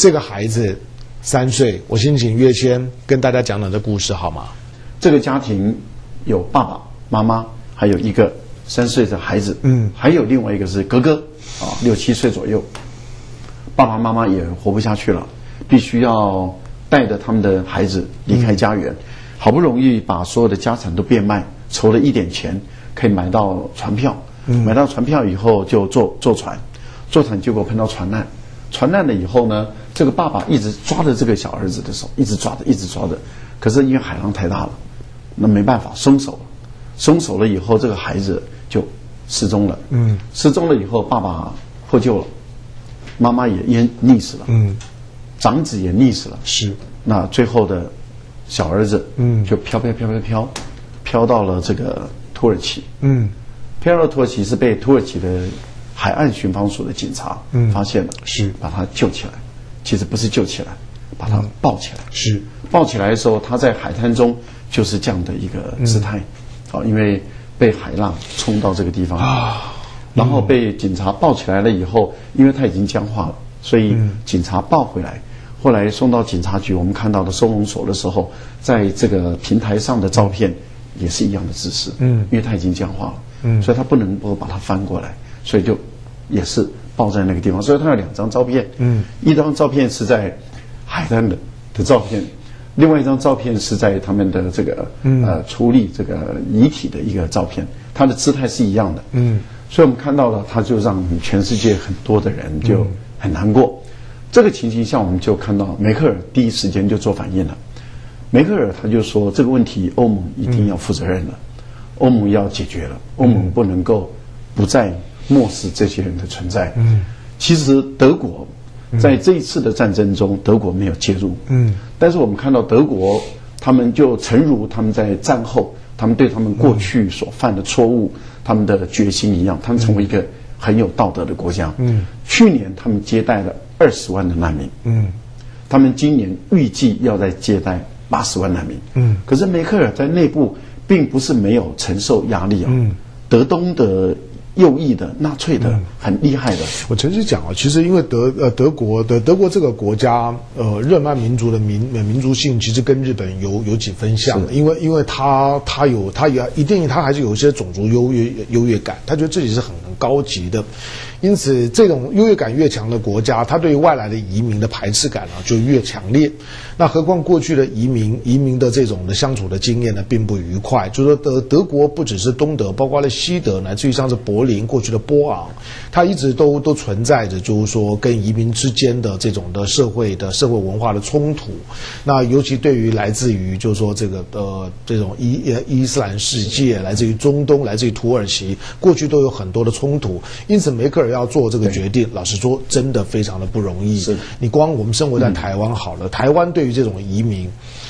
这个孩子三岁，我先请岳先跟大家讲讲这故事好吗？ 这个家庭有爸爸妈妈，还有一个三岁的孩子，嗯，还有另外一个是哥哥，啊，六七岁左右。爸爸妈妈也活不下去了，必须要带着他们的孩子离开家园，嗯、好不容易把所有的家产都变卖，筹了一点钱，可以买到船票。嗯、买到船票以后就坐坐船，坐船结果碰到船难，船难了以后呢，这个爸爸一直抓着这个小儿子的手，一直抓着，一直抓着，可是因为海浪太大了，那没办法松手了，松手了以后，这个孩子就失踪了。嗯，失踪了以后，爸爸获救了。妈妈也淹溺死了，嗯，长子也溺死了， 是。 那最后的小儿子，嗯，就飘飘飘飘飘，飘到了这个土耳其，嗯，飘到土耳其是被土耳其的海岸巡防署的警察，嗯，发现了， 是， 把他救起来。其实不是救起来，把他抱起来， 嗯、是。 抱起来的时候，他在海滩中就是这样的一个姿态，好、嗯，因为被海浪冲到这个地方啊。然后被警察抱起来了以后，因为他已经僵化了，所以警察抱回来。后来送到警察局，我们看到的收容所的时候，在这个平台上的照片也是一样的姿势，嗯，因为他已经僵化了，嗯，所以他不能够把它翻过来，所以就也是抱在那个地方。所以他有两张照片，嗯，一张照片是在海滩的的照片，另外一张照片是在他们的这个、嗯、呃处理这个遗体的一个照片，他的姿态是一样的，嗯。所以我们看到了，他就让全世界很多的人就很难过。嗯、这个情形下，我们就看到梅克尔第一时间就做反应了。梅克尔他就说，这个问题欧盟一定要负责任了，嗯、欧盟要解决了，欧盟不能够不再漠视这些人的存在。嗯，其实德国在这一次的战争中，德国没有介入。嗯，但是我们看到德国，他们就诚如他们在战后，他们对他们过去所犯的错误。他们的决心一样，他们成为一个很有道德的国家。嗯，去年他们接待了二十万的难民。嗯，他们今年预计要再接待八十万难民。嗯，可是梅克尔在内部并不是没有承受压力啊。嗯，德东的右翼的纳粹的、嗯、很厉害的。 我诚实讲啊，其实因为德呃德国的德国这个国家呃日耳曼民族的民民族性其实跟日本有有几分像，因为因为他他有他也一定他还是有一些种族优越优越感，他觉得自己是很很高级的。因此，这种优越感越强的国家，它对于外来的移民的排斥感呢、啊、就越强烈。那何况过去的移民移民的这种的相处的经验呢，并不愉快。就是说德德国不只是东德，包括了西德，乃至于像是柏林过去的波昂，它一直都都存在着，就是说跟移民之间的这种的社会的社会文化的冲突。那尤其对于来自于就是说这个呃这种伊伊斯兰世界，来自于中东，来自于土耳其，过去都有很多的冲突。因此，梅克尔要做这个决定，老实说，真的非常的不容易。 是你光我们生活在台湾好了，嗯、台湾对于这种移民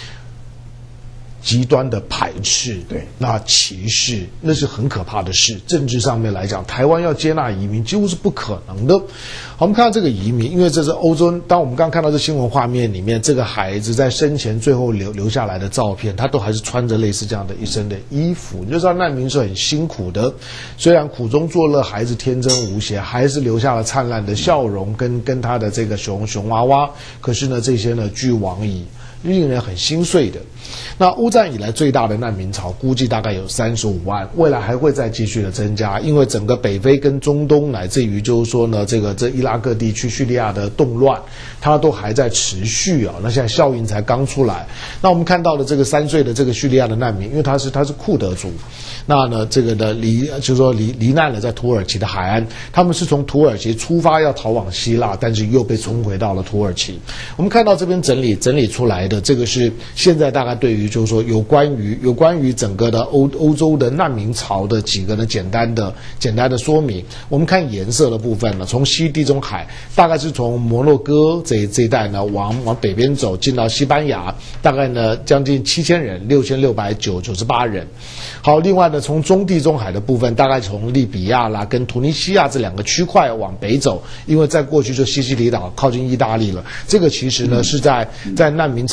极端的排斥， 对， 那歧视，那是很可怕的事。政治上面来讲，台湾要接纳移民几乎是不可能的。好，我们看到这个移民，因为这是欧洲，当我们刚看到这新闻画面里面，这个孩子在生前最后留留下来的照片，他都还是穿着类似这样的一身的衣服。你就知道难民是很辛苦的，虽然苦中作乐，孩子天真无邪，还是留下了灿烂的笑容跟跟他的这个熊熊娃娃。可是呢，这些呢俱往矣。令人很心碎的。那欧战以来最大的难民潮估计大概有三十五万，未来还会再继续的增加，因为整个北非跟中东乃至于就是说呢，这个这伊拉克地区、叙利亚的动乱，它都还在持续啊。那现在效应才刚出来。那我们看到的这个三岁的这个叙利亚的难民，因为他是他是库德族，那呢这个的离就是说离罹难了在土耳其的海岸，他们是从土耳其出发要逃往希腊，但是又被冲回到了土耳其。我们看到这边整理整理出来的。这个是现在大概对于就是说有关于有关于整个的欧欧洲的难民潮的几个呢简单的简单的说明。我们看颜色的部分呢，从西地中海大概是从摩洛哥这这一带呢往往北边走，进到西班牙，大概呢将近七千人，六千六百九九十八人。好，另外呢从中地中海的部分，大概从利比亚啦跟突尼西亚这两个区块往北走，因为在过去就西西里岛靠近意大利了。这个其实呢是在在难民潮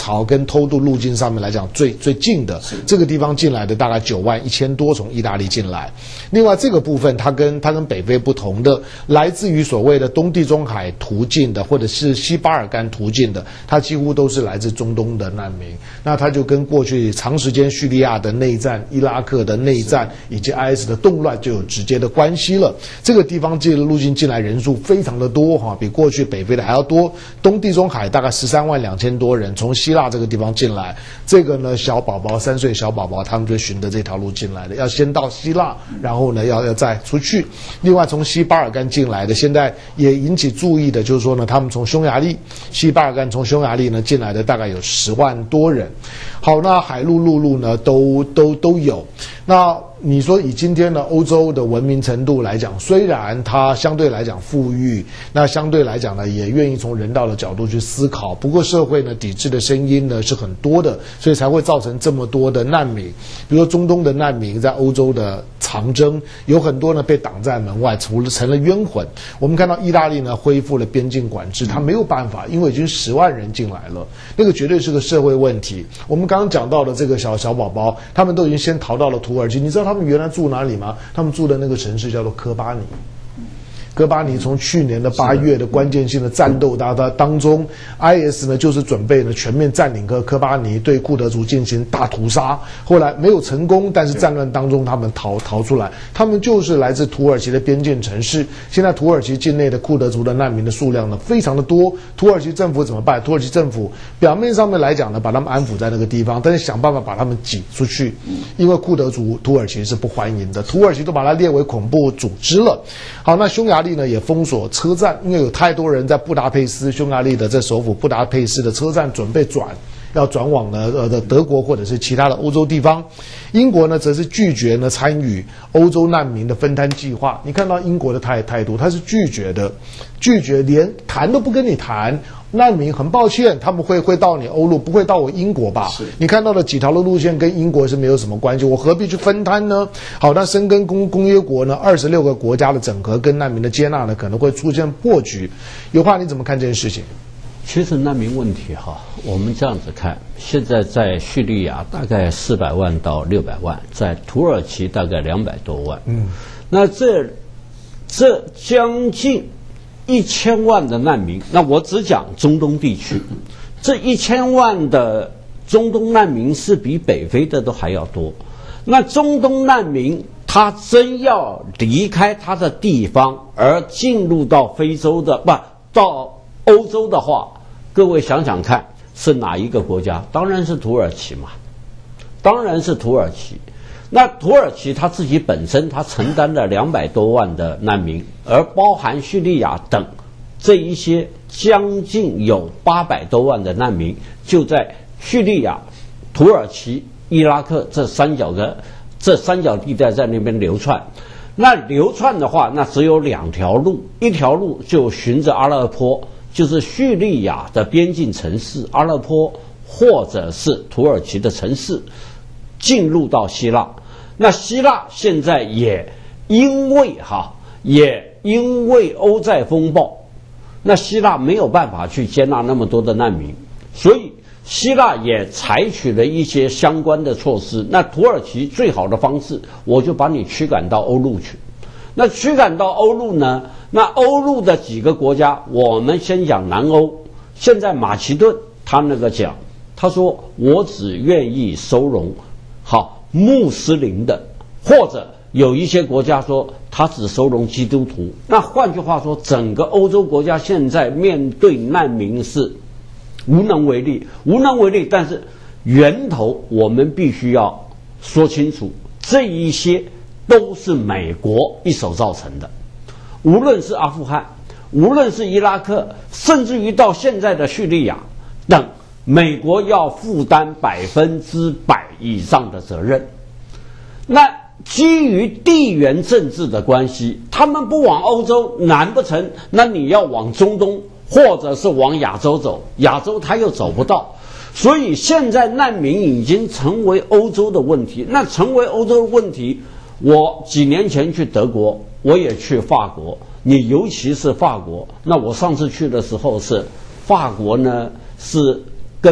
逃跟偷渡路径上面来讲最最近的，这个地方进来的大概九万一千多从意大利进来。另外这个部分它跟它跟北非不同的，来自于所谓的东地中海途径的或者是西巴尔干途径的，它几乎都是来自中东的难民。那它就跟过去长时间叙利亚的内战、伊拉克的内战以及 I S 的动乱就有直接的关系了。这个地方这个路径进来人数非常的多哈，比过去北非的还要多。东地中海大概十三万两千多人从希腊这个地方进来，这个呢小宝宝三岁小宝宝他们就循着这条路进来的，要先到希腊，然后呢要要再出去。另外从西巴尔干进来的，现在也引起注意的就是说呢，他们从匈牙利西巴尔干从匈牙利呢进来的大概有十万多人。好，那海陆陆路呢都都都有。那你说以今天的欧洲的文明程度来讲，虽然它相对来讲富裕，那相对来讲呢也愿意从人道的角度去思考，不过社会呢抵制的声音呢是很多的，所以才会造成这么多的难民。比如说中东的难民在欧洲的长征，有很多呢被挡在门外，成了成了冤魂。我们看到意大利呢恢复了边境管制，它没有办法，因为已经十万人进来了，那个绝对是个社会问题。我们刚刚讲到的这个小小宝宝，他们都已经先逃到了土耳其，你知道他们原来住哪里吗？他们住的那个城市叫做科巴尼。哥巴尼从去年的八月的关键性的战斗当当中 ，I S 呢就是准备呢全面占领科科巴尼，对库德族进行大屠杀。后来没有成功，但是战乱当中他们逃逃出来，他们就是来自土耳其的边境城市。现在土耳其境内的库德族的难民的数量呢非常的多，土耳其政府怎么办？土耳其政府表面上面来讲呢，把他们安抚在那个地方，但是想办法把他们挤出去，因为库德族土耳其是不欢迎的，土耳其都把它列为恐怖组织了。好，那匈牙利呢也封锁车站，因为有太多人在布达佩斯，匈牙利的这首府布达佩斯的车站准备转。要转往呢呃的德国或者是其他的欧洲地方，英国呢则是拒绝呢参与欧洲难民的分摊计划。你看到英国的态态度，他是拒绝的，拒绝连谈都不跟你谈。难民很抱歉，他们会会到你欧陆，不会到我英国吧？你看到的几条的路线跟英国是没有什么关系，我何必去分摊呢？好，那申根公公约国呢，二十六个国家的整合跟难民的接纳呢，可能会出现破局。有话你怎么看这件事情？ 其实难民问题哈，我们这样子看，现在在叙利亚大概四百万到六百万，在土耳其大概两百多万。嗯，那这这将近一千万的难民，那我只讲中东地区，这一千万的中东难民是比北非的都还要多。那中东难民他真要离开他的地方，而进入到非洲的不到欧洲的话，各位想想看，是哪一个国家？当然是土耳其嘛，当然是土耳其。那土耳其他自己本身，他承担了两百多万的难民，而包含叙利亚等这一些将近有八百多万的难民，就在叙利亚、土耳其、伊拉克这三角的这三角地带在那边流窜。那流窜的话，那只有两条路，一条路就循着阿勒颇。就是叙利亚的边境城市阿勒颇，或者是土耳其的城市，进入到希腊。那希腊现在也因为哈，也因为欧债风暴，那希腊没有办法去接纳那么多的难民，所以希腊也采取了一些相关的措施。那土耳其最好的方式，我就把你驱赶到欧陆去。那驱赶到欧陆呢？那欧陆的几个国家，我们先讲南欧。现在马其顿他那个讲，他说我只愿意收容好穆斯林的，或者有一些国家说他只收容基督徒。那换句话说，整个欧洲国家现在面对难民是无能为力，无能为力。但是源头我们必须要说清楚，这一些都是美国一手造成的。无论是阿富汗，无论是伊拉克，甚至于到现在的叙利亚等，美国要负担百分之百以上的责任。那基于地缘政治的关系，他们不往欧洲，难不成那你要往中东或者是往亚洲走？亚洲他又走不到，所以现在难民已经成为欧洲的问题。那成为欧洲的问题，我几年前去德国，我也去法国，你尤其是法国，那我上次去的时候是法国呢，是跟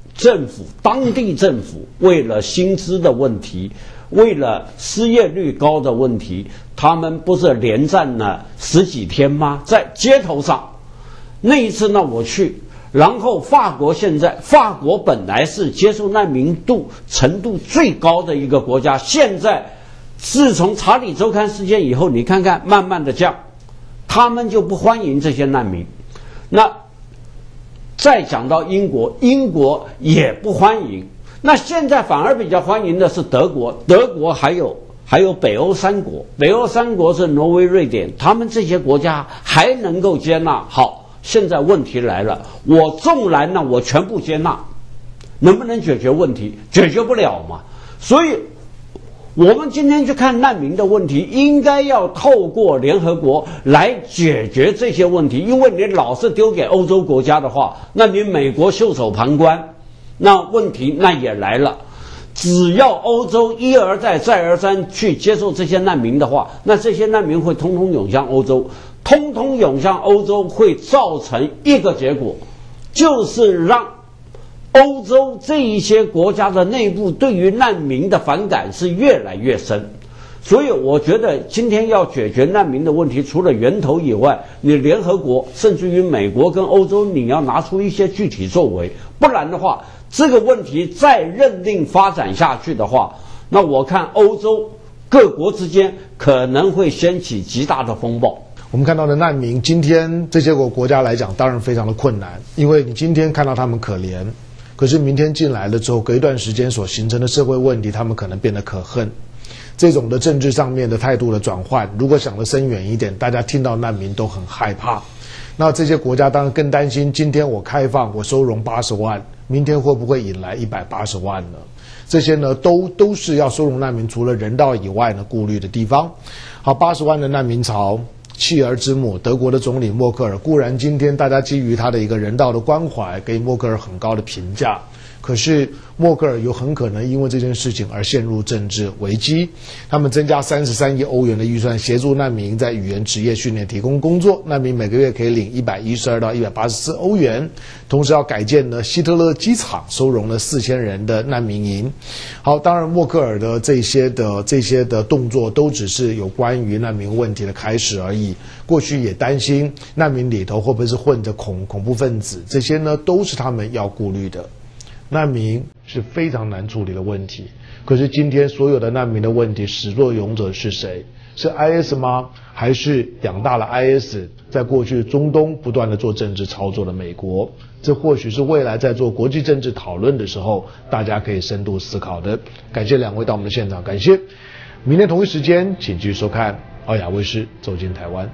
政府、当地政府为了薪资的问题，为了失业率高的问题，他们不是连战了十几天吗？在街头上，那一次呢，我去。然后法国现在，法国本来是接受难民度程度最高的一个国家，现在自从查理周刊事件以后，你看看慢慢的降，他们就不欢迎这些难民。那再讲到英国，英国也不欢迎。那现在反而比较欢迎的是德国，德国还有还有北欧三国，北欧三国是挪威、瑞典，他们这些国家还能够接纳。好。现在问题来了，我纵然呢，我全部接纳，能不能解决问题？解决不了嘛。所以，我们今天去看难民的问题，应该要透过联合国来解决这些问题。因为你老是丢给欧洲国家的话，那你美国袖手旁观，那问题那也来了。只要欧洲一而再、再而三去接受这些难民的话，那这些难民会通通涌向欧洲。通通涌向欧洲会造成一个结果，就是让欧洲这一些国家的内部对于难民的反感是越来越深。所以我觉得今天要解决难民的问题，除了源头以外，你联合国甚至于美国跟欧洲，你要拿出一些具体作为，不然的话，这个问题再认定发展下去的话，那我看欧洲各国之间可能会掀起极大的风暴。 我们看到的难民，今天这些个国家来讲，当然非常的困难，因为你今天看到他们可怜，可是明天进来了之后，隔一段时间所形成的社会问题，他们可能变得可恨。这种的政治上面的态度的转换，如果想得深远一点，大家听到难民都很害怕。那这些国家当然更担心，今天我开放，我收容八十万，明天会不会引来一百八十万呢？这些呢，都都是要收容难民，除了人道以外呢，顾虑的地方。好，八十万的难民潮。弃儿之母，德国的总理默克尔，固然今天大家基于他的一个人道的关怀，给默克尔很高的评价，可是默克尔有很可能因为这件事情而陷入政治危机。他们增加三十三亿欧元的预算，协助难民在语言、职业训练提供工作，难民每个月可以领一百一十二到一百八十四欧元。同时要改建呢希特勒机场，收容了四千人的难民营。好，当然默克尔的这些的这些的动作都只是有关于难民问题的开始而已。过去也担心难民里头会不会是混着恐恐怖分子，这些呢都是他们要顾虑的。难民是非常难处理的问题，可是今天所有的难民的问题始作俑者是谁？是 I S 吗？还是养大了 I S 在过去中东不断的做政治操作的美国？这或许是未来在做国际政治讨论的时候大家可以深度思考的。感谢两位到我们的现场，感谢。明天同一时间请继续收看奥雅卫视走进台湾。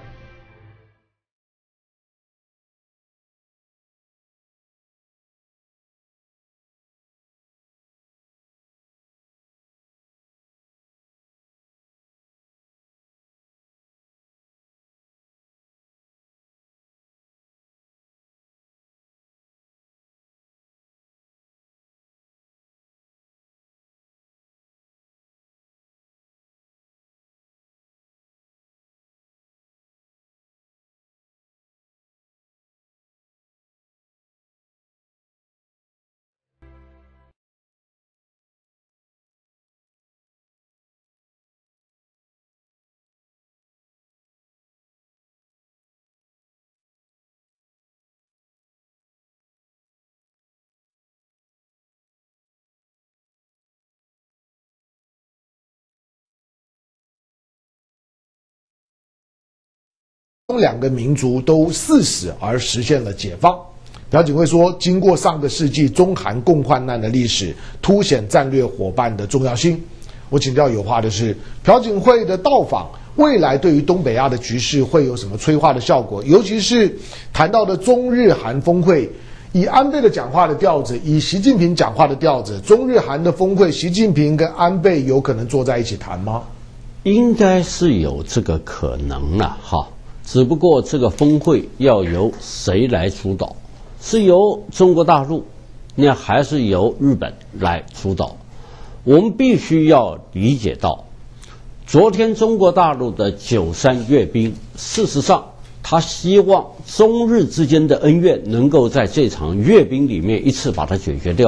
两个民族都誓死而实现了解放。朴槿惠说，经过上个世纪中韩共患难的历史，凸显战略伙伴的重要性。我请教有话的是，朴槿惠的到访，未来对于东北亚的局势会有什么催化的效果？尤其是谈到的中日韩峰会，以安倍的讲话的调子，以习近平讲话的调子，中日韩的峰会，习近平跟安倍有可能坐在一起谈吗？ 应该是有这个可能了哈。只不过这个峰会要由谁来主导？是由中国大陆，那还是由日本来主导？我们必须要理解到，昨天中国大陆的九三阅兵，事实上他希望中日之间的恩怨能够在这场阅兵里面一次把它解决掉。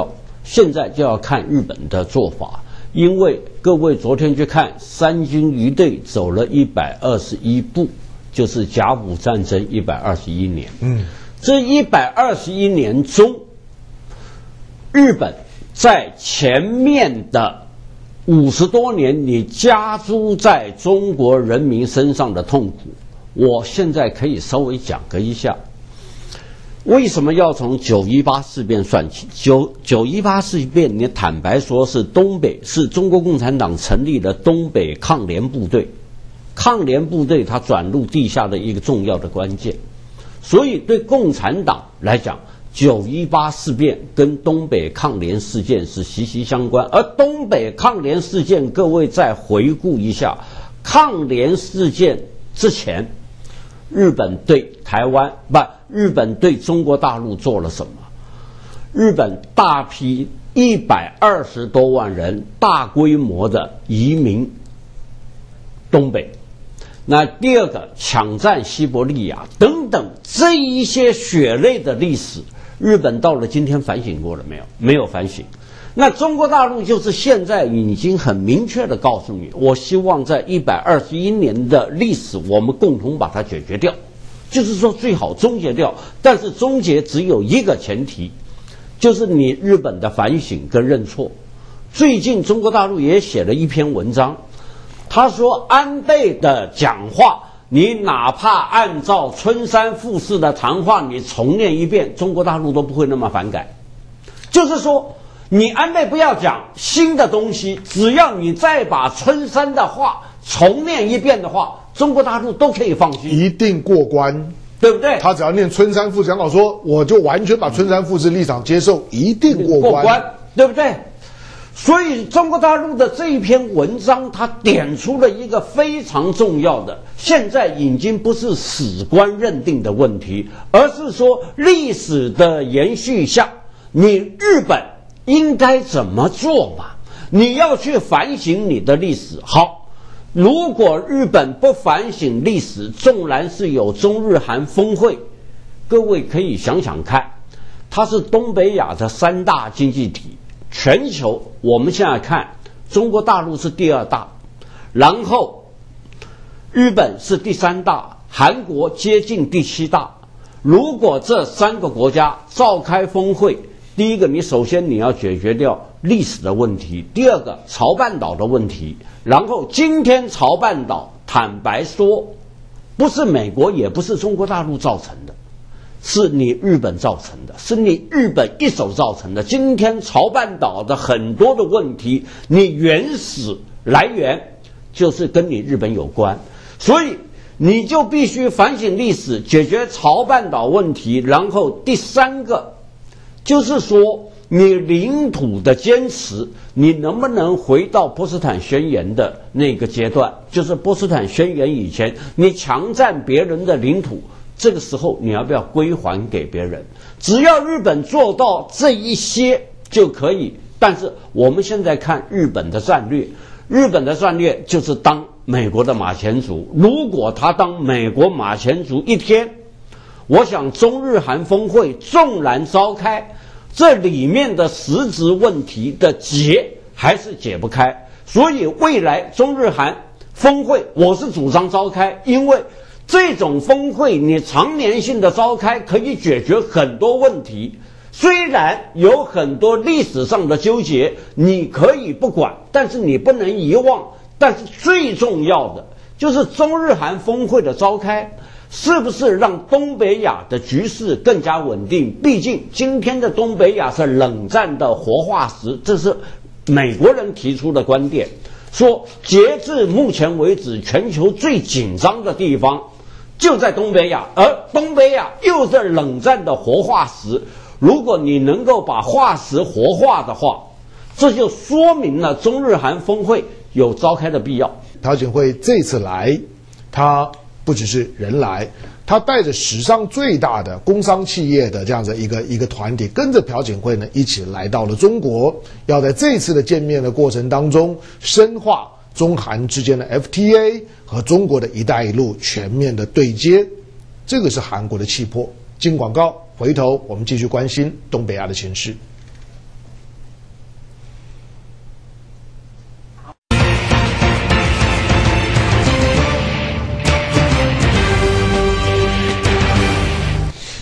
现在就要看日本的做法，因为各位昨天去看三军仪队走了一百二十一步，就是甲午战争一百二十一年。嗯，这一百二十一年中，日本在前面的五十多年，你加诸在中国人民身上的痛苦，我现在可以稍微讲个一下。为什么要从九一八事变算起？九九一八事变，你坦白说是东北，是中国共产党成立的东北抗联部队，抗联部队它转入地下的一个重要的关键。所以对共产党来讲，九一八事变跟东北抗联事件是息息相关。而东北抗联事件，各位再回顾一下，抗联事件之前，日本对台湾不，日本对中国大陆做了什么？日本大批一百二十多万人大规模的移民东北。那第二个，抢占西伯利亚等等，这一些血泪的历史，日本到了今天反省过了没有？没有反省。那中国大陆就是现在已经很明确的告诉你，我希望在一百二十一年的历史，我们共同把它解决掉，就是说最好终结掉。但是终结只有一个前提，就是你日本的反省跟认错。最近中国大陆也写了一篇文章，他说安倍的讲话，你哪怕按照春山富士的谈话你重念一遍，中国大陆都不会那么反感。就是说你安倍不要讲新的东西，只要你再把春山的话重念一遍的话，中国大陆都可以放心， 一定过关， 对不对？ 他只要念春山富士讲好说，我就完全把春山富士立场接受，一定过关， 过关，对不对？所以中国大陆的这一篇文章，它点出了一个非常重要的，现在已经不是史观认定的问题，而是说历史的延续下，你日本应该怎么做嘛？你要去反省你的历史。好，如果日本不反省历史，纵然是有中日韩峰会，各位可以想想看，它是东北亚的三大经济体。全球我们现在看，中国大陆是第二大，然后日本是第三大，韩国接近第七大。如果这三个国家召开峰会，第一个，你首先你要解决掉历史的问题；第二个，朝半岛的问题。然后今天朝半岛坦白说，不是美国也不是中国大陆造成的，是你日本造成的，是你日本一手造成的。今天朝半岛的很多的问题，你原始来源就是跟你日本有关，所以你就必须反省历史，解决朝半岛问题。然后第三个就是说，你领土的坚持，你能不能回到波茨坦宣言的那个阶段？就是波茨坦宣言以前，你强占别人的领土，这个时候你要不要归还给别人？只要日本做到这一些就可以。但是我们现在看日本的战略，日本的战略就是当美国的马前卒。如果他当美国马前卒一天，我想中日韩峰会纵然召开，这里面的实质问题的结还是解不开。所以未来中日韩峰会我是主张召开，因为这种峰会你常年性的召开可以解决很多问题，虽然有很多历史上的纠结你可以不管，但是你不能遗忘。但是最重要的就是中日韩峰会的召开，是不是让东北亚的局势更加稳定？毕竟今天的东北亚是冷战的活化石，这是美国人提出的观点，说截至目前为止全球最紧张的地方就在东北亚，而东北亚又是冷战的活化石。如果你能够把化石活化的话，这就说明了中日韩峰会有召开的必要。 朴槿惠这次来，他不只是人来，他带着史上最大的工商企业的这样的一个一个团体，跟着朴槿惠呢一起来到了中国，要在这次的见面的过程当中，深化中韩之间的 F T A 和中国的一带一路全面的对接，这个是韩国的气魄。进广告，回头我们继续关心东北亚的情势。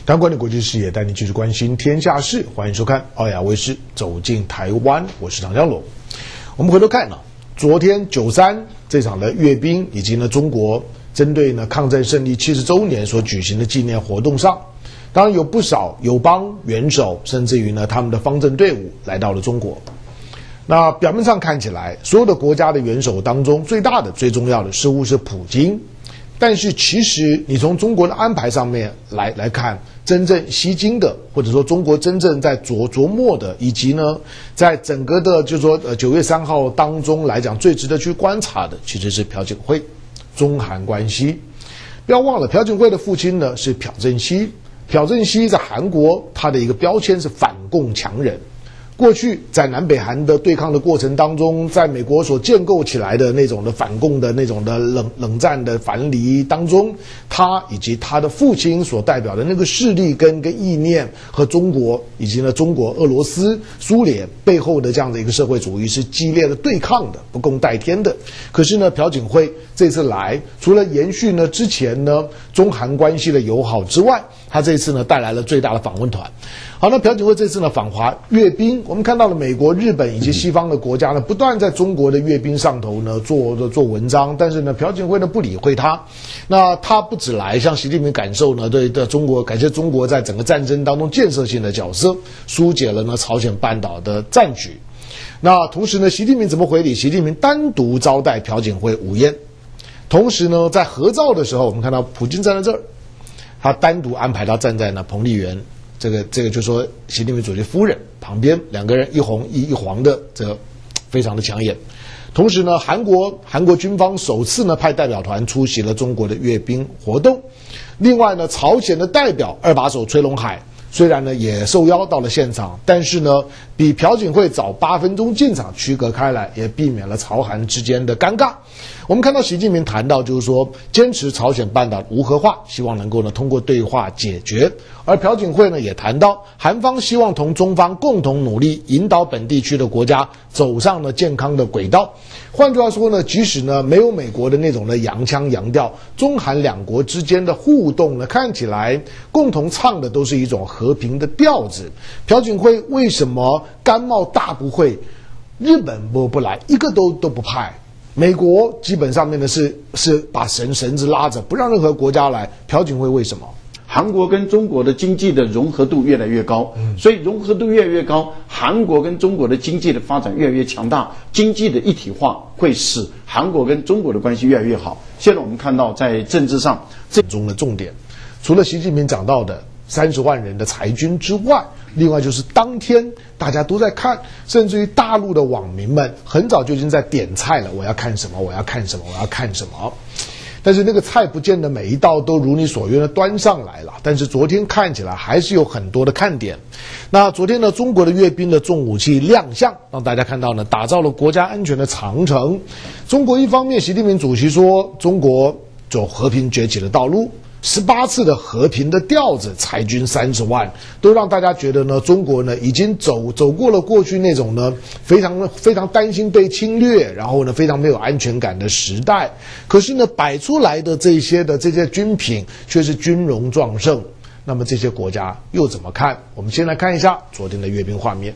当观点国际视野，带你继续关心天下事。欢迎收看奥亚卫视走进台湾，我是唐江龙。我们回头看呢、啊，昨天九三这场的阅兵，以及呢中国针对呢抗战胜利七十周年所举行的纪念活动上，当然有不少友邦元首，甚至于呢他们的方阵队伍来到了中国。那表面上看起来，所有的国家的元首当中，最大的、最重要的似乎是普京。但是其实你从中国的安排上面来来看，真正吸睛的，或者说中国真正在琢琢磨的，以及呢，在整个的就是说呃九月三号当中来讲，最值得去观察的，其实是朴槿惠，中韩关系。不要忘了，朴槿惠的父亲呢是朴正熙，朴正熙在韩国他的一个标签是反共强人。过去在南北韩的对抗的过程当中，在美国所建构起来的那种的反共的那种的冷冷战的樊篱当中，他以及他的父亲所代表的那个势力跟跟意念，和中国以及呢中国、俄罗斯、苏联背后的这样的一个社会主义是激烈的对抗的，不共戴天的。可是呢，朴槿惠这次来，除了延续呢之前呢中韩关系的友好之外，他这次呢带来了最大的访问团。好，那朴槿惠这次呢访华阅兵，我们看到了美国、日本以及西方的国家呢，不断在中国的阅兵上头呢做做文章，但是呢，朴槿惠呢不理会他。那他不止来向习近平感受呢，对对中国感谢中国在整个战争当中建设性的角色，疏解了呢朝鲜半岛的战局。那同时呢，习近平怎么回礼？习近平单独招待朴槿惠午宴，同时呢，在合照的时候，我们看到普京站在这儿，他单独安排他站在呢彭丽媛。这个这个就说习近平主席夫人旁边，两个人一红一一黄的，这个非常的抢眼。同时呢，韩国韩国军方首次呢派代表团出席了中国的阅兵活动。另外呢，朝鲜的代表二把手崔龙海虽然呢也受邀到了现场，但是呢比朴槿惠早八分钟进场，区隔开来，也避免了朝韩之间的尴尬。我们看到习近平谈到，就是说坚持朝鲜半岛无核化，希望能够呢通过对话解决。而朴槿惠呢也谈到，韩方希望同中方共同努力，引导本地区的国家走上了健康的轨道。换句话说呢，即使呢没有美国的那种的洋腔洋调，中韩两国之间的互动呢，看起来共同唱的都是一种和平的调子。朴槿惠为什么甘冒大不讳？日本不不来，一个都都不派。美国基本上面呢是是把绳绳子拉着，不让任何国家来。朴槿惠为什么？ 韩国跟中国的经济的融合度越来越高，嗯、所以融合度越来越高，韩国跟中国的经济的发展越来越强大，经济的一体化会使韩国跟中国的关系越来越好。现在我们看到，在政治上， 这中的重点，除了习近平讲到的三十万人的裁军之外，另外就是当天大家都在看，甚至于大陆的网民们很早就已经在点菜了，我要看什么，我要看什么，我要看什么。但是那个菜不见得每一道都如你所愿的端上来了，但是昨天看起来还是有很多的看点。那昨天呢，中国的阅兵的重武器亮相，让大家看到呢，打造了国家安全的长城。中国一方面，习近平主席说中国走和平崛起的道路，十八次的和平的调子，裁军三十万，都让大家觉得呢，中国呢已经走走过了过去那种呢非常非常担心被侵略，然后呢非常没有安全感的时代。可是呢，摆出来的这些的这些军品却是军容壮盛。那么这些国家又怎么看？我们先来看一下昨天的阅兵画面。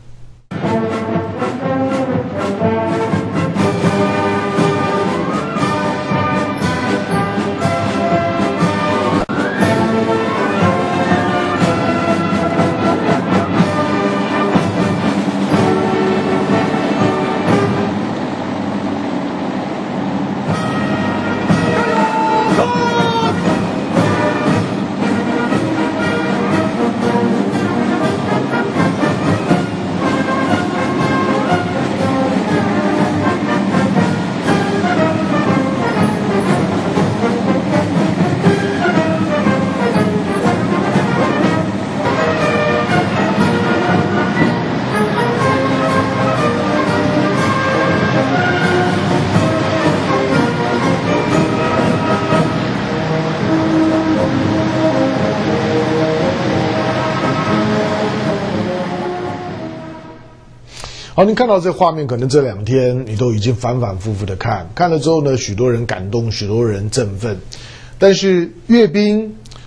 好，你看到这画面，可能这两天你都已经反反复复的看，看了之后呢，许多人感动，许多人振奋。但是阅兵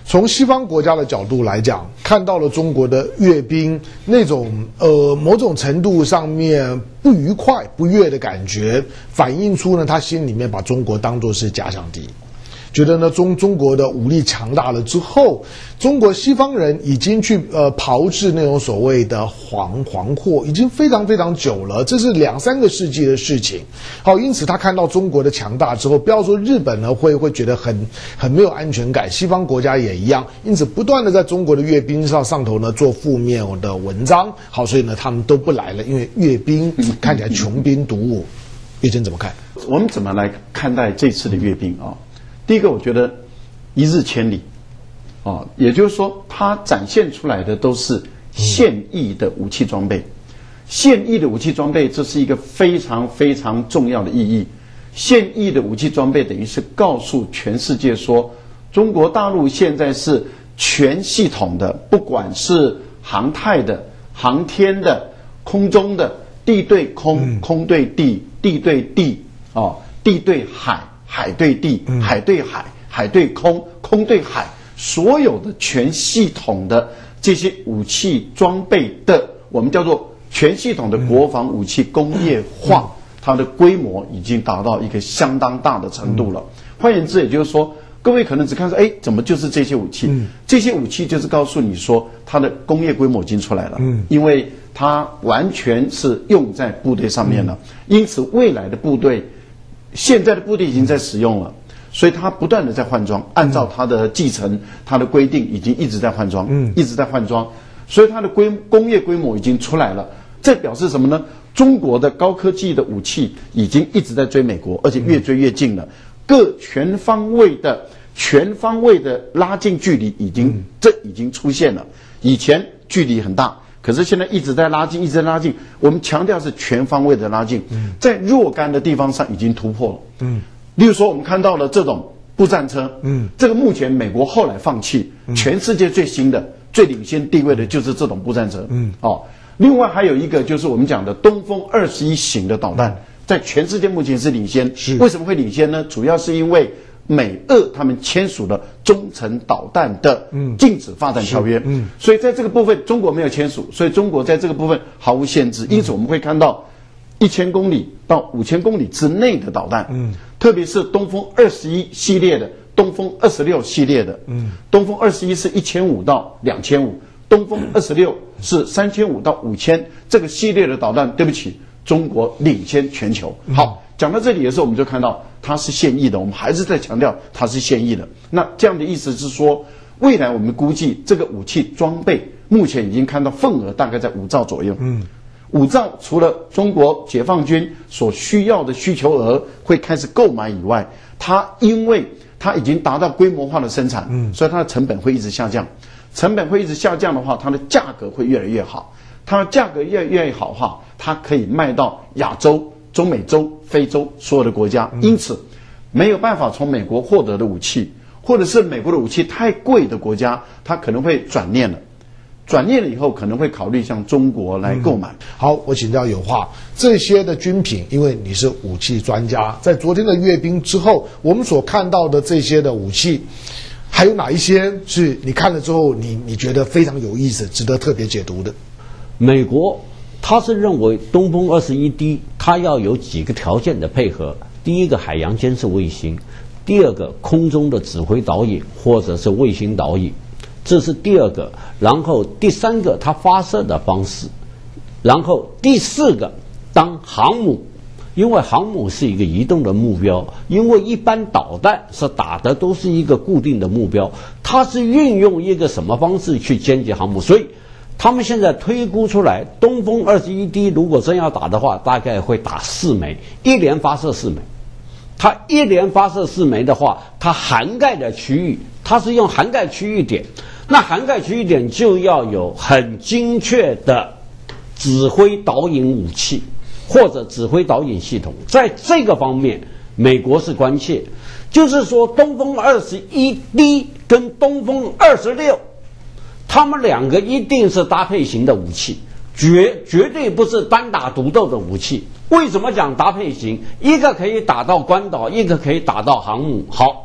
从西方国家的角度来讲，看到了中国的阅兵那种呃某种程度上面不愉快、不悦的感觉，反映出呢他心里面把中国当作是假想敌。觉得呢中中国的武力强大了之后，中国西方人已经去呃炮制那种所谓的黄黄货，已经非常非常久了，这是两三个世纪的事情。好，因此他看到中国的强大之后，不要说日本呢会会觉得很很没有安全感，西方国家也一样，因此不断的在中国的阅兵上上头呢做负面的文章。好，所以呢他们都不来了，因为阅兵看起来穷兵黩武。岳坚怎么看？ 我们怎么来看待这次的阅兵啊？第一个，我觉得一日千里，啊，也就是说，它展现出来的都是现役的武器装备。现役的武器装备，这是一个非常非常重要的意义。现役的武器装备等于是告诉全世界说，中国大陆现在是全系统的，不管是航太的、航天的、空中的、地对空、空对地、地对地，啊，地对海。海对地，海对海，海对空，空对海，所有的全系统的这些武器装备的，我们叫做全系统的国防武器工业化，它的规模已经达到一个相当大的程度了。换言之，也就是说，各位可能只看说，哎，怎么就是这些武器？这些武器就是告诉你说，它的工业规模已经出来了，因为它完全是用在部队上面了，因此未来的部队。现在的部队已经在使用了，所以它不断的在换装，按照它的继承、它的规定，已经一直在换装，嗯，一直在换装，所以它的规工业规模已经出来了。这表示什么呢？中国的高科技的武器已经一直在追美国，而且越追越近了。各全方位的、全方位的拉近距离，已经这已经出现了。以前距离很大。可是现在一直在拉近，一直在拉近。我们强调是全方位的拉近，在若干的地方上已经突破了。嗯，例如说我们看到了这种步战车，嗯，这个目前美国后来放弃，全世界最新的、最领先地位的就是这种步战车。嗯，哦，另外还有一个就是我们讲的东风二十一型的导弹，在全世界目前是领先。是为什么会领先呢？主要是因为美俄他们签署了中程导弹的禁止发展条约，嗯，所以在这个部分中国没有签署，所以中国在这个部分毫无限制。因此我们会看到一千公里到五千公里之内的导弹，嗯，特别是东风二十一系列的、东风二十六系列的，嗯，东风二十一是一千五到两千五，东风二十六是三千五到五千，这个系列的导弹，对不起，中国领先全球。好。讲到这里的时候，我们就看到它是现役的，我们还是在强调它是现役的。那这样的意思是说，未来我们估计这个武器装备目前已经看到份额大概在五兆左右。嗯，五兆除了中国解放军所需要的需求额会开始购买以外，它因为它已经达到规模化的生产，嗯，所以它的成本会一直下降。成本会一直下降的话，它的价格会越来越好。它的价格越来越好的话，它可以卖到亚洲、中美洲、非洲所有的国家，因此没有办法从美国获得的武器，或者是美国的武器太贵的国家，它可能会转念了。转念了以后，可能会考虑向中国来购买。 嗯、好，我请教有话，这些的军品，因为你是武器专家，在昨天的阅兵之后，我们所看到的这些的武器，还有哪一些是你看了之后，你你觉得非常有意思，值得特别解读的？ 美国他是认为东风二十一 D 它要有几个条件的配合，第一个海洋监视卫星，第二个空中的指挥导引或者是卫星导引，这是第二个。然后第三个它发射的方式，然后第四个当航母，因为航母是一个移动的目标，因为一般导弹是打的都是一个固定的目标，它是运用一个什么方式去歼击航母，所以他们现在推估出来，东风二十一 D 如果真要打的话，大概会打四枚，一连发射四枚。它一连发射四枚的话，它涵盖的区域，它是用涵盖区域点，那涵盖区域点就要有很精确的指挥导引武器或者指挥导引系统。在这个方面，美国是关切，就是说东风二十一 D 跟东风二十六。他们两个一定是搭配型的武器，绝绝对不是单打独斗的武器。为什么讲搭配型？一个可以打到关岛，一个可以打到航母。好，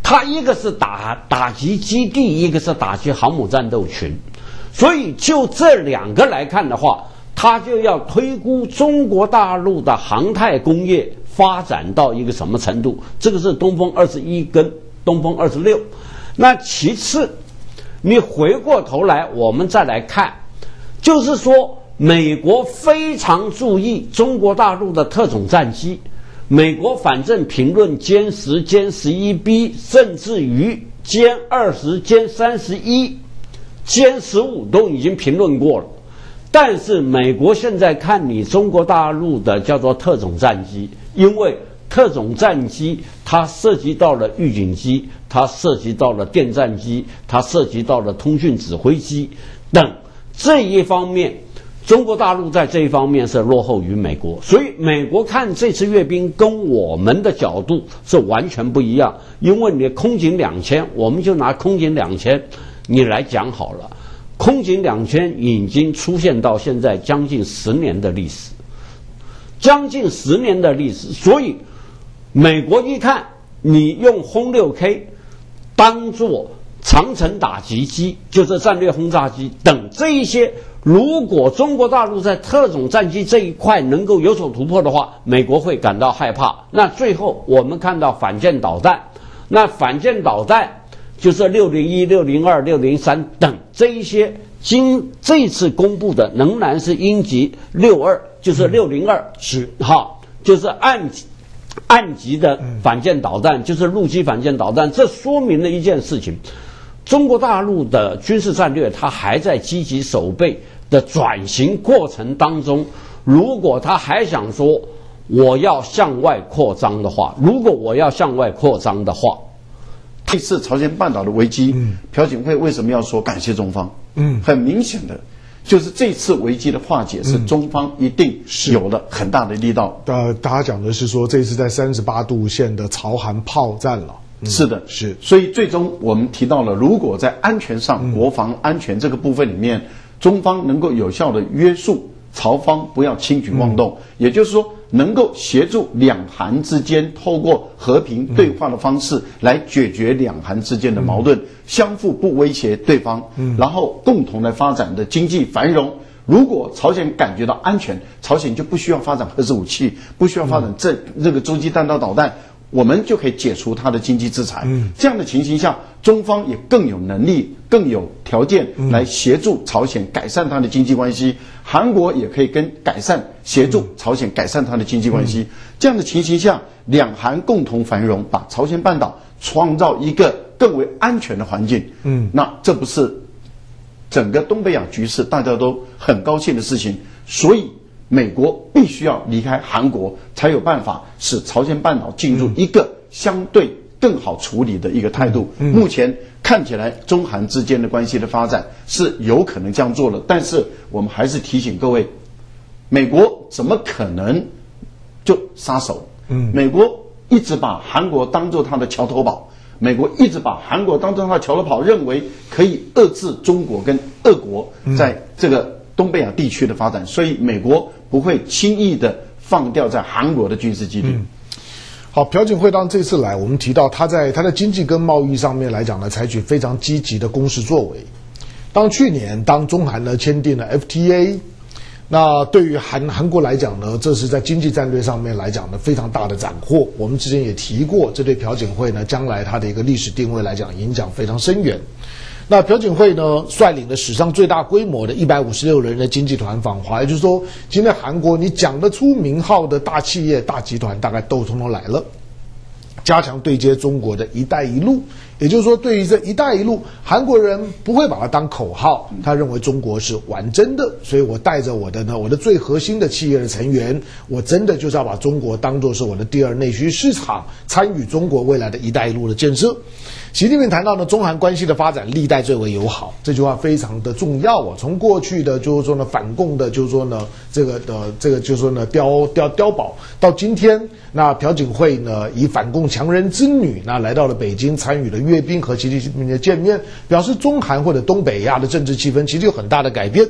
它一个是打打击基地，一个是打击航母战斗群，所以就这两个来看的话，它就要推估中国大陆的航太工业发展到一个什么程度。这个是东风二十一跟东风二十六。那其次，你回过头来我们再来看，就是说美国非常注意中国大陆的特种战机。美国反正评论歼十、歼十一 B， 甚至于歼二十、歼三十一、歼十五都已经评论过了。但是美国现在看你中国大陆的叫做特种战机，因为特种战机它涉及到了预警机，它涉及到了电战机，它涉及到了通讯指挥机等这一方面。中国大陆在这一方面是落后于美国，所以美国看这次阅兵跟我们的角度是完全不一样。因为你的空警两千，我们就拿空警两千你来讲好了。空警两千已经出现到现在将近十年的历史，将近十年的历史，所以美国一看你用轰 六 K 当作长程打击机，就是战略轰炸机等这一些，如果中国大陆在特种战机这一块能够有所突破的话，美国会感到害怕。那最后我们看到反舰导弹，那反舰导弹就是六零一、六零二、六零三等这一些，经这次公布的仍然是鹰击六二，就是六零二， 是好，就是岸岸级的反舰导弹，就是陆基反舰导弹。这说明了一件事情。中国大陆的军事战略，它还在积极守备的转型过程当中。如果他还想说我要向外扩张的话，如果我要向外扩张的话， 这次朝鲜半岛的危机， 嗯， 朴槿惠为什么要说感谢中方？ 嗯， 很明显的，就是这次危机的化解是中方一定有了很大的力道。 呃，大家讲的是说，这次在三十八度线的朝韩炮战了。嗯、 是的， 是。 所以最终我们提到了，如果在安全上、嗯、国防安全这个部分里面，中方能够有效的约束朝方不要轻举妄动，嗯、也就是说，能够协助两韩之间透过和平对话的方式来解决两韩之间的矛盾，嗯、相互不威胁对方，嗯、然后共同来发展的经济繁荣。如果朝鲜感觉到安全，朝鲜就不需要发展核子武器，不需要发展这、嗯、这个洲际弹道导弹。我们就可以解除它的经济制裁。嗯，这样的情形下，中方也更有能力、更有条件来协助朝鲜改善它的经济关系。嗯、韩国也可以跟改善、协助朝鲜改善它的经济关系。嗯、这样的情形下，两韩共同繁荣，把朝鲜半岛创造一个更为安全的环境。嗯，那这不是整个东北亚局势大家都很高兴的事情。所以美国必须要离开韩国，才有办法使朝鲜半岛进入一个相对更好处理的一个态度。嗯、目前看起来，中韩之间的关系的发展是有可能这样做的，但是我们还是提醒各位，美国怎么可能就撒手？嗯，美国一直把韩国当作他的桥头堡，美国一直把韩国当作他的桥头堡，认为可以遏制中国跟俄国在这个东北亚地区的发展，所以美国不会轻易的放掉在韩国的军事基地。嗯、 好，朴槿惠当这次来，我们提到他在他的经济跟贸易上面来讲呢，采取非常积极的攻势作为。当去年当中韩呢签订了 F T A， 那对于韩韩国来讲呢，这是在经济战略上面来讲呢非常大的斩获。我们之前也提过，这对朴槿惠呢将来他的一个历史定位来讲影响非常深远。那朴槿惠呢，率领了史上最大规模的一百五十六人的经济团访华，也就是说，今天韩国你讲得出名号的大企业、大集团，大概都统统来了，加强对接中国的一带一路。也就是说，对于这一带一路，韩国人不会把它当口号，他认为中国是玩真的，所以我带着我的呢，我的最核心的企业的成员，我真的就是要把中国当作是我的第二内需市场，参与中国未来的一带一路的建设。习近平谈到呢，中韩关系的发展历代最为友好，这句话非常的重要啊。从过去的就是说呢反共的，就是说呢这个的这个就是说呢碉碉碉堡，到今天那朴槿惠呢以反共强人之女，那来到了北京，参与了阅兵和习近平的见面，表示中韩或者东北亚的政治气氛其实有很大的改变。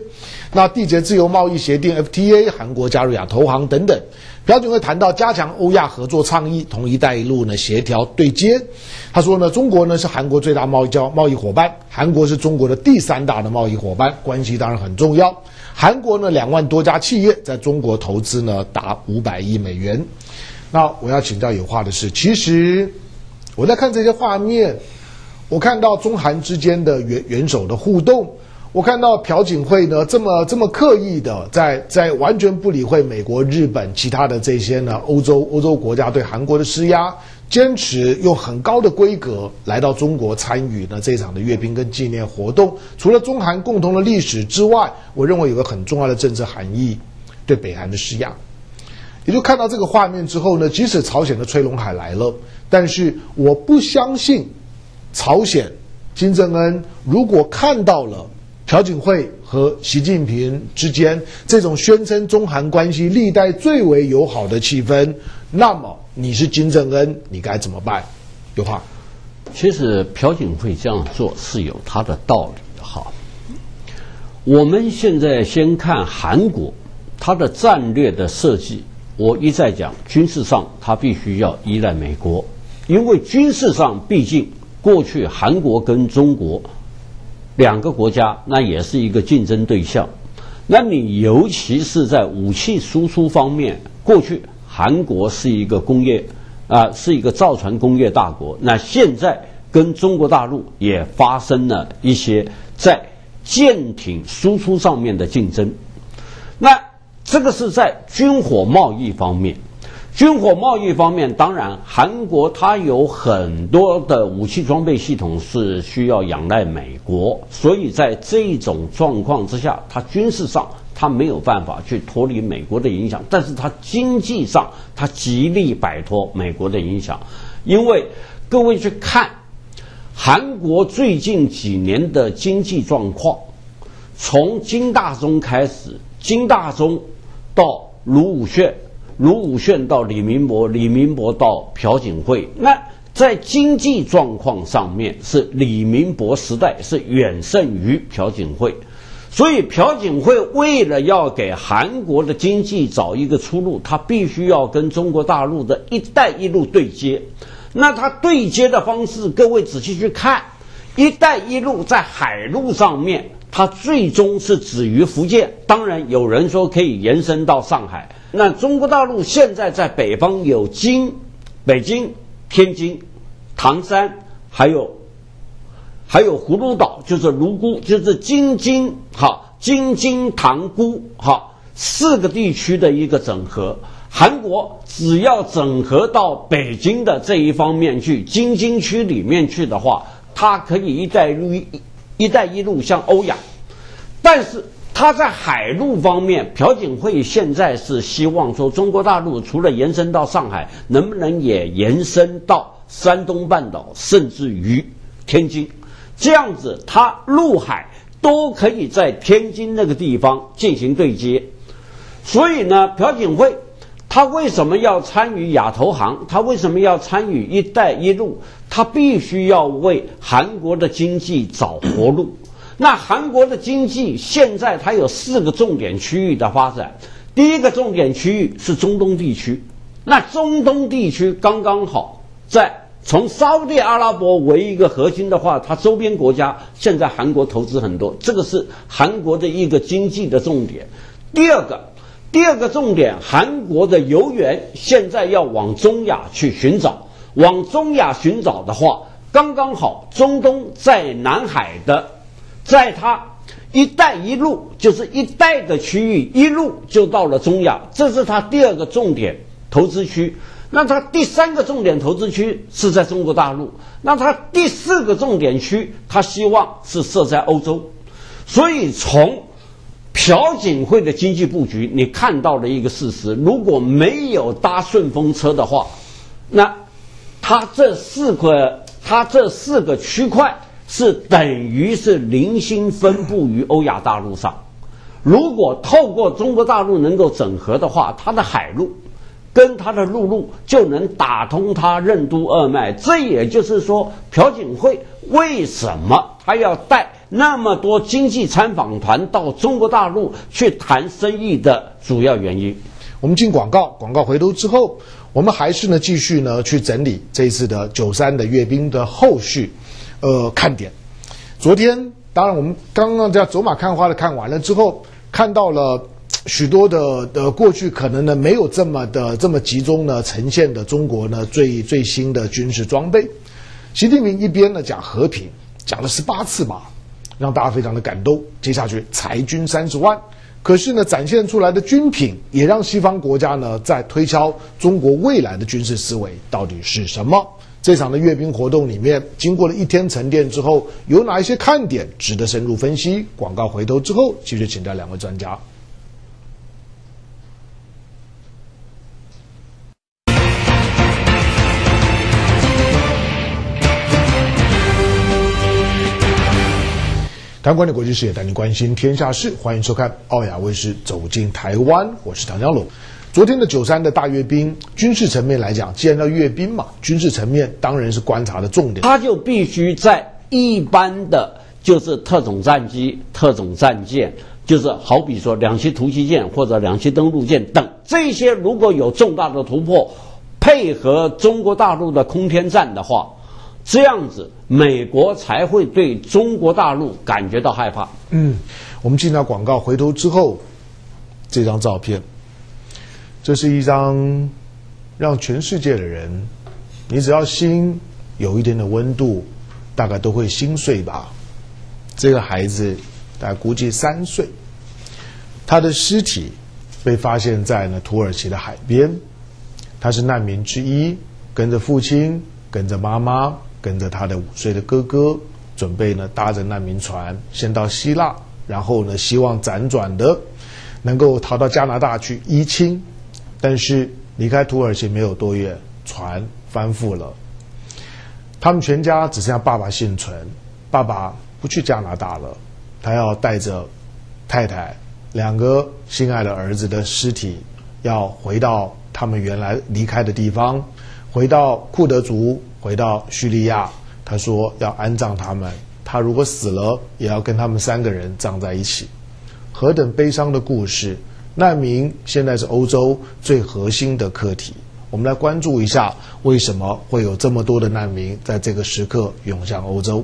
那缔结自由贸易协定 F T A， 韩国加入亚投行等等。朴槿惠谈到加强欧亚合作倡议，同“一带一路”呢协调对接。他说呢，中国呢是韩国最大贸易交贸易伙伴，韩国是中国的第三大的贸易伙伴，关系当然很重要。韩国呢两万多家企业在中国投资呢达五百亿美元。那我要请教有话的是，其实我在看这些画面，我看到中韩之间的元元首的互动。我看到朴槿惠呢这么这么刻意的在在完全不理会美国、日本其他的这些呢欧洲欧洲国家对韩国的施压，坚持用很高的规格来到中国参与呢这场的阅兵跟纪念活动。除了中韩共同的历史之外，我认为有个很重要的政治含义，对北韩的施压。也就看到这个画面之后呢，即使朝鲜的崔龙海来了，但是我不相信朝鲜金正恩如果看到了朴槿惠和习近平之间这种宣称中韩关系历代最为友好的气氛，那么你是金正恩，你该怎么办？有话。 其实朴槿惠这样做是有他的道理的哈。我们现在先看韩国，它的战略的设计，我一再讲，军事上它必须要依赖美国，因为军事上毕竟过去韩国跟中国两个国家，那也是一个竞争对象。那你尤其是在武器输出方面，过去韩国是一个工业啊、呃，是一个造船工业大国。那现在跟中国大陆也发生了一些在舰艇输出上面的竞争。那这个是在军火贸易方面。军火贸易方面，当然韩国它有很多的武器装备系统是需要仰赖美国，所以在这种状况之下，它军事上它没有办法去脱离美国的影响，但是它经济上它极力摆脱美国的影响。因为各位去看韩国最近几年的经济状况，从金大中开始，金大中到卢武铉，卢武铉到李明博，李明博到朴槿惠，那在经济状况上面是李明博时代是远胜于朴槿惠，所以朴槿惠为了要给韩国的经济找一个出路，他必须要跟中国大陆的一带一路对接。那他对接的方式，各位仔细去看，一带一路在海路上面，它最终是止于福建，当然有人说可以延伸到上海。那中国大陆现在在北方有京、北京、天津、唐山，还有还有葫芦岛，就是泸沽，就是京津哈京津塘沽哈四个地区的一个整合。韩国只要整合到北京的这一方面去，京津区里面去的话，它可以一带一路一带一路向欧亚。但是他在海路方面，朴槿惠现在是希望说，中国大陆除了延伸到上海，能不能也延伸到山东半岛，甚至于天津，这样子他陆海都可以在天津那个地方进行对接。所以呢，朴槿惠他为什么要参与亚投行？他为什么要参与一带一路？他必须要为韩国的经济找活路。那韩国的经济现在它有四个重点区域的发展。第一个重点区域是中东地区，那中东地区刚刚好在从沙特阿拉伯为一个核心的话，它周边国家现在韩国投资很多，这个是韩国的一个经济的重点。第二个第二个重点，韩国的油源现在要往中亚去寻找，往中亚寻找的话，刚刚好中东在南海的，在它一带一路就是一带的区域，一路就到了中亚，这是它第二个重点投资区。那它第三个重点投资区是在中国大陆，那它第四个重点区它希望是设在欧洲。所以从朴槿惠的经济布局，你看到了一个事实，如果没有搭顺风车的话，那它这四个它这四个区块是等于是零星分布于欧亚大陆上。如果透过中国大陆能够整合的话，它的海路跟它的陆路就能打通它任督二脉。这也就是说，朴槿惠为什么他要带那么多经济参访团到中国大陆去谈生意的主要原因。 我们进广告，广告回头之后，我们还是呢继续呢去整理这一次的九三的阅兵的后续，呃看点。昨天当然我们刚刚这样走马看花的看完了之后，看到了许多的呃过去可能呢没有这么的这么集中呢呈现的中国呢最最新的军事装备。习近平一边呢讲和平，讲了十八次吧，让大家非常的感动。接下去裁军三十万。可是呢，展现出来的军品也让西方国家呢在推敲中国未来的军事思维到底是什么。这场的阅兵活动里面，经过了一天沉淀之后，有哪一些看点值得深入分析？广告回头之后，继续请教两位专家。谈观点国际视野，带您关心天下事，欢迎收看奥亚卫视走进台湾，我是唐江龙。昨天的九三的大阅兵，军事层面来讲，既然要阅兵嘛，军事层面当然是观察的重点。 他就必须在一般的就是特种战机、特种战舰，就是好比说两栖突击舰或者两栖登陆舰等这些，如果有重大的突破，配合中国大陆的空天战的话，这样子美国才会对中国大陆感觉到害怕。 嗯，我们进到广告回头之后，这张照片，这是一张让全世界的人，你只要心有一点的温度，大概都会心碎吧。这个孩子大概估计三岁，他的尸体被发现在呢土耳其的海边，他是难民之一，跟着父亲，跟着妈妈，跟着他的五岁的哥哥，准备呢搭着难民船先到希腊，然后呢希望辗转的能够逃到加拿大去依亲。但是离开土耳其没有多远，船翻覆了，他们全家只剩下爸爸幸存。爸爸不去加拿大了，他要带着太太两个心爱的儿子的尸体要回到他们原来离开的地方，回到库德族，回到叙利亚。他说要安葬他们，他如果死了也要跟他们三个人葬在一起。何等悲伤的故事！难民现在是欧洲最核心的课题，我们来关注一下为什么会有这么多的难民在这个时刻涌向欧洲。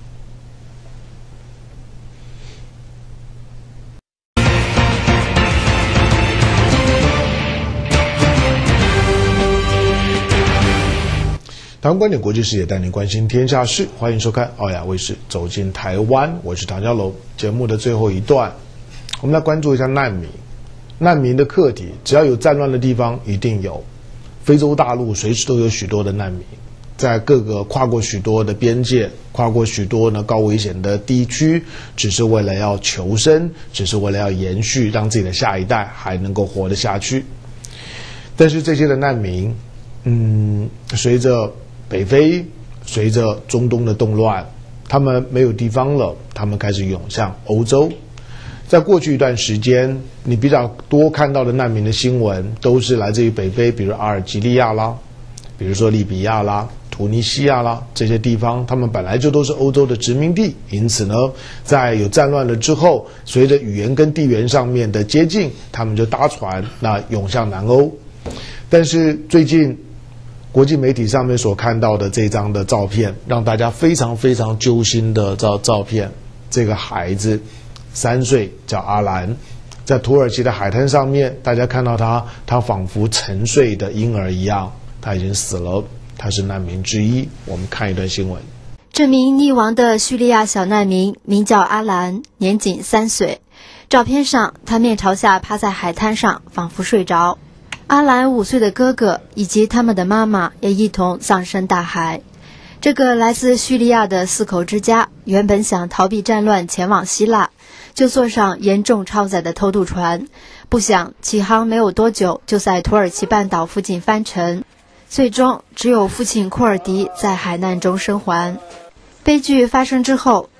台湾观点国际视野，带您关心天下事，欢迎收看奥亚卫视走进台湾，我是唐家龙。节目的最后一段，我们来关注一下难民。难民的课题，只要有战乱的地方一定有。非洲大陆随时都有许多的难民，在各个跨过许多的边界，跨过许多呢高危险的地区，只是为了要求生，只是为了要延续，让自己的下一代还能够活得下去。但是这些的难民，嗯，随着北非，随着中东的动乱，他们没有地方了，他们开始涌向欧洲。在过去一段时间，你比较多看到的难民的新闻都是来自于北非，比如阿尔及利亚啦，比如说利比亚啦、突尼西亚啦这些地方，他们本来就都是欧洲的殖民地，因此呢，在有战乱了之后，随着语言跟地缘上面的接近，他们就搭船那涌向南欧。但是最近国际媒体上面所看到的这张的照片，让大家非常非常揪心的照照片，这个孩子三岁，叫阿兰，在土耳其的海滩上面，大家看到他，他仿佛沉睡的婴儿一样，他已经死了，他是难民之一。我们看一段新闻。 这名溺亡的叙利亚小难民名叫阿兰，年仅三岁。照片上，他面朝下趴在海滩上，仿佛睡着。阿兰五岁的哥哥以及他们的妈妈也一同葬身大海。这个来自叙利亚的四口之家，原本想逃避战乱前往希腊，就坐上严重超载的偷渡船，不想起航没有多久，就在土耳其半岛附近翻沉，最终只有父亲库尔迪在海难中生还。悲剧发生之后，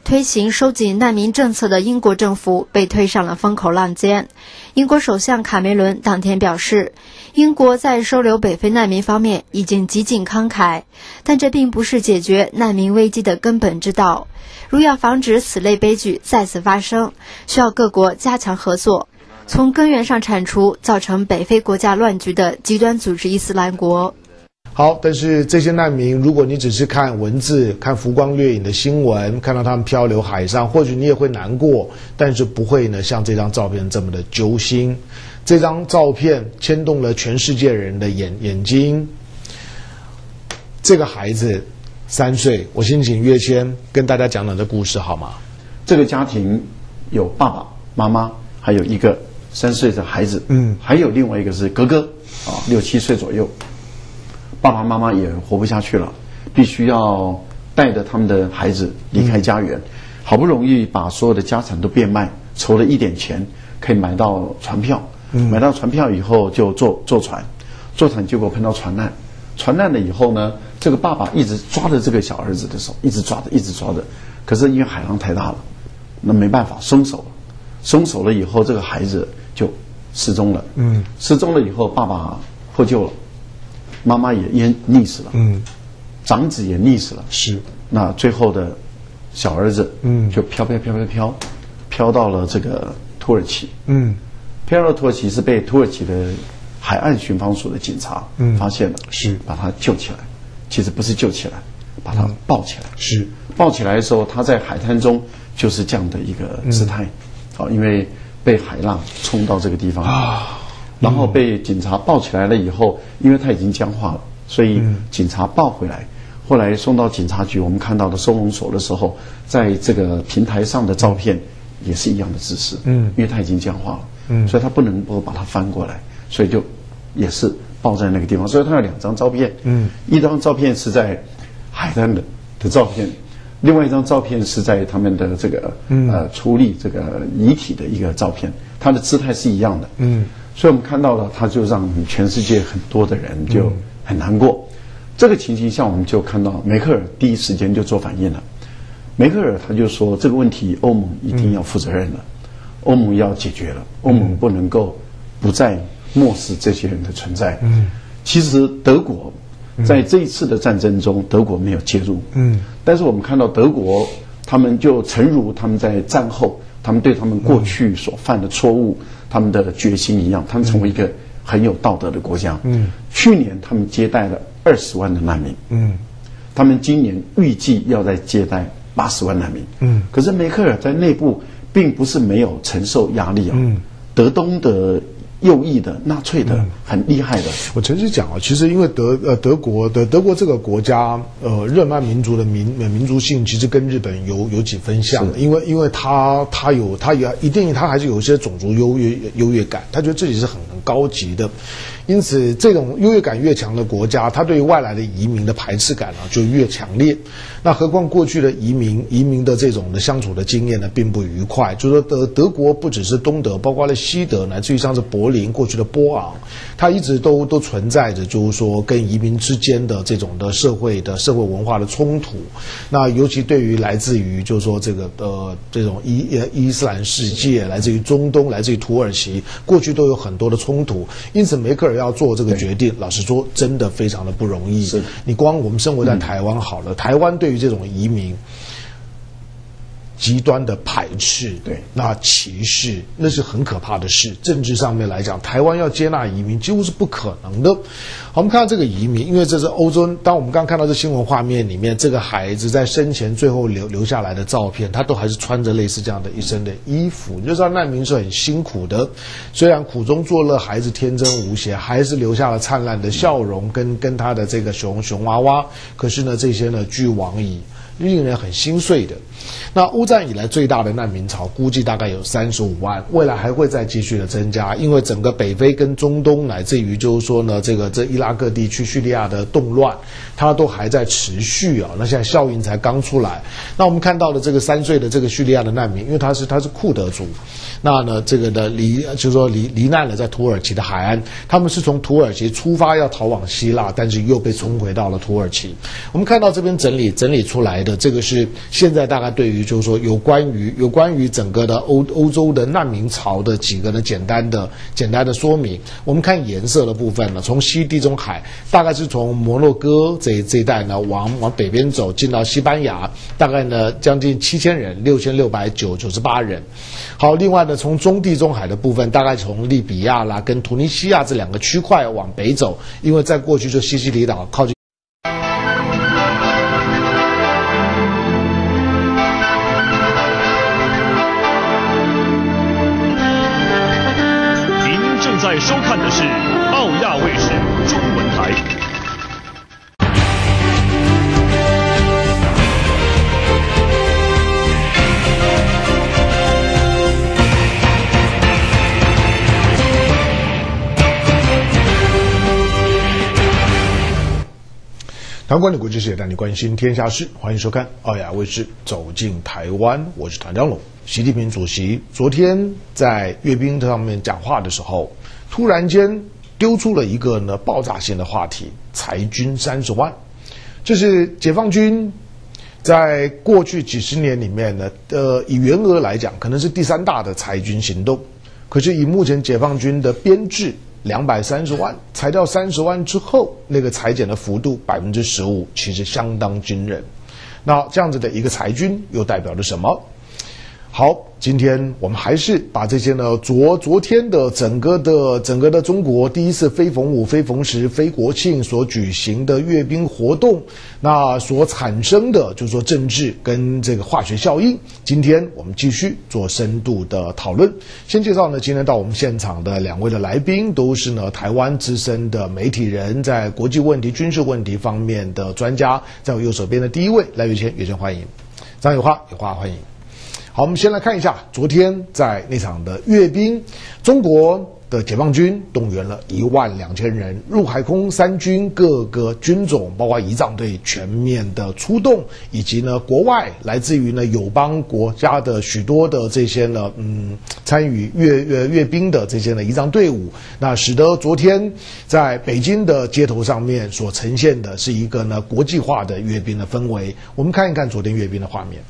推行收紧难民政策的英国政府被推上了风口浪尖。英国首相卡梅伦当天表示，英国在收留北非难民方面已经极尽慷慨，但这并不是解决难民危机的根本之道。如要防止此类悲剧再次发生，需要各国加强合作，从根源上铲除造成北非国家乱局的极端组织伊斯兰国。 好，但是这些难民，如果你只是看文字、看浮光掠影的新闻，看到他们漂流海上，或许你也会难过，但是不会呢像这张照片这么的揪心。这张照片牵动了全世界人的眼眼睛。这个孩子三岁，我先请岳谦跟大家讲讲这故事好吗？ 这个家庭有爸爸妈妈，还有一个三岁的孩子，嗯，还有另外一个是哥哥，啊，六七岁左右。爸爸妈妈也活不下去了，必须要带着他们的孩子离开家园，嗯、好不容易把所有的家产都变卖，筹了一点钱，可以买到船票。嗯、买到船票以后就坐坐船，坐船结果碰到船难，船难了以后呢，这个爸爸一直抓着这个小儿子的手，一直抓着，一直抓着，可是因为海浪太大了，那没办法松手了，松手了以后，这个孩子就失踪了。嗯，失踪了以后，爸爸获救了。妈妈也淹溺死了，嗯，长子也溺死了， 是。 那最后的小儿子，嗯，就飘飘飘飘飘，飘到了这个土耳其，嗯，飘到土耳其是被土耳其的海岸巡防署的警察发现了，嗯、是把他救起来，其实不是救起来，把他抱起来，嗯、是抱起来的时候，他在海滩中就是这样的一个姿态，好、嗯，因为被海浪冲到这个地方啊。然后被警察抱起来了以后，因为他已经僵化了，所以警察抱回来。后来送到警察局，我们看到的收容所的时候，在这个平台上的照片也是一样的姿势，嗯，因为他已经僵化了，嗯，所以他不能够把它翻过来，所以就也是抱在那个地方。所以他有两张照片，嗯，一张照片是在海滩的的照片，另外一张照片是在他们的这个、嗯、呃处理这个遗体的一个照片，他的姿态是一样的，嗯。所以我们看到了，他就让全世界很多的人就很难过。嗯、这个情形下，我们就看到梅克尔第一时间就做反应了。梅克尔他就说，这个问题欧盟一定要负责任了，嗯、欧盟要解决了，欧盟不能够不再漠视这些人的存在。嗯，其实德国在这一次的战争中，德国没有介入。嗯，但是我们看到德国，他们就诚如他们在战后，他们对他们过去所犯的错误。他们的决心一样，他们成为一个很有道德的国家。嗯，去年他们接待了二十万的难民。嗯，他们今年预计要再接待八十万难民。嗯，可是梅克尔在内部并不是没有承受压力啊。嗯，德东的右翼的纳粹的、嗯、很厉害的。 我诚实讲啊，其实因为德呃德国的德国这个国家呃日耳曼民族的民民族性其实跟日本有有几分像，因为因为他他有他有一定他还是有一些种族优越优越感，他觉得自己是很很高级的。因此，这种优越感越强的国家，它对于外来的移民的排斥感呢、啊、就越强烈。那何况过去的移民移民的这种的相处的经验呢，并不愉快。就是说德德国不只是东德，包括了西德，乃至于像是柏林过去的波昂，它一直都都存在着，就是说跟移民之间的这种的社会的社会文化的冲突。那尤其对于来自于就是说这个呃这种伊伊斯兰世界，来自于中东，来自于土耳其，过去都有很多的冲突。因此，梅克尔要做这个决定，老实说，真的非常的不容易。是你光我们生活在台湾好了，嗯、台湾对于这种移民极端的排斥，对，那歧视，那是很可怕的事。政治上面来讲，台湾要接纳移民几乎是不可能的。好，我们看到这个移民，因为这是欧洲，当我们刚看到这新闻画面里面，这个孩子在生前最后留留下来的照片，他都还是穿着类似这样的一身的衣服，你就知道难民是很辛苦的。虽然苦中作乐，孩子天真无邪，还是留下了灿烂的笑容跟跟他的这个熊熊娃娃，可是呢，这些呢俱往矣，令人很心碎的。那欧战以来最大的难民潮估计大概有三十五万，未来还会再继续的增加，因为整个北非跟中东乃至于就是说呢，这个这伊拉克地区、叙利亚的动乱，它都还在持续啊。那现在效应才刚出来。那我们看到的这个三岁的这个叙利亚的难民，因为他是他是库德族，那呢这个的离就是说离罹难了在土耳其的海岸，他们是从土耳其出发要逃往希腊，但是又被冲回到了土耳其。我们看到这边整理整理出来的。 的，这个是现在大概对于就是说有关于有关于整个的欧欧洲的难民潮的几个呢简单的简单的说明。我们看颜色的部分呢，从西地中海大概是从摩洛哥这这一带呢往往北边走，进到西班牙，大概呢将近七千人，六千六百九九十八人。好，另外呢，从中地中海的部分，大概从利比亚啦跟突尼西亚这两个区块往北走，因为在过去就西西里岛靠近。 您正在收看的是澳亚卫视中文台。 台湾管理国际视野带你关心天下事，欢迎收看澳亚卫视走进台湾，我是团长龙。习近平主席昨天在阅兵上面讲话的时候，突然间丢出了一个呢爆炸性的话题：裁军三十万。这是解放军在过去几十年里面呢，呃，以员额来讲，可能是第三大的裁军行动。可是以目前解放军的编制，两百三十万裁掉三十万之后，那个裁减的幅度百分之十五，其实相当惊人。那这样子的一个裁军又代表着什么？好，今天我们还是把这些呢昨昨天的整个的整个的中国第一次非逢五、非逢十、非国庆所举行的阅兵活动，那所产生的就是说政治跟这个化学效应，今天我们继续做深度的讨论。先介绍呢，今天到我们现场的两位的来宾都是呢台湾资深的媒体人，在国际问题、军事问题方面的专家。在我右手边的第一位赖月谦，月谦欢迎；张友华，友华欢迎。好，我们先来看一下昨天在那场的阅兵，中国的解放军动员了一万两千人，陆海空三军各个军种，包括仪仗队全面的出动，以及呢国外来自于呢友邦国家的许多的这些呢嗯参与阅阅阅兵的这些呢仪仗队伍，那使得昨天在北京的街头上面所呈现的是一个呢国际化的阅兵的氛围。我们看一看昨天阅兵的画面。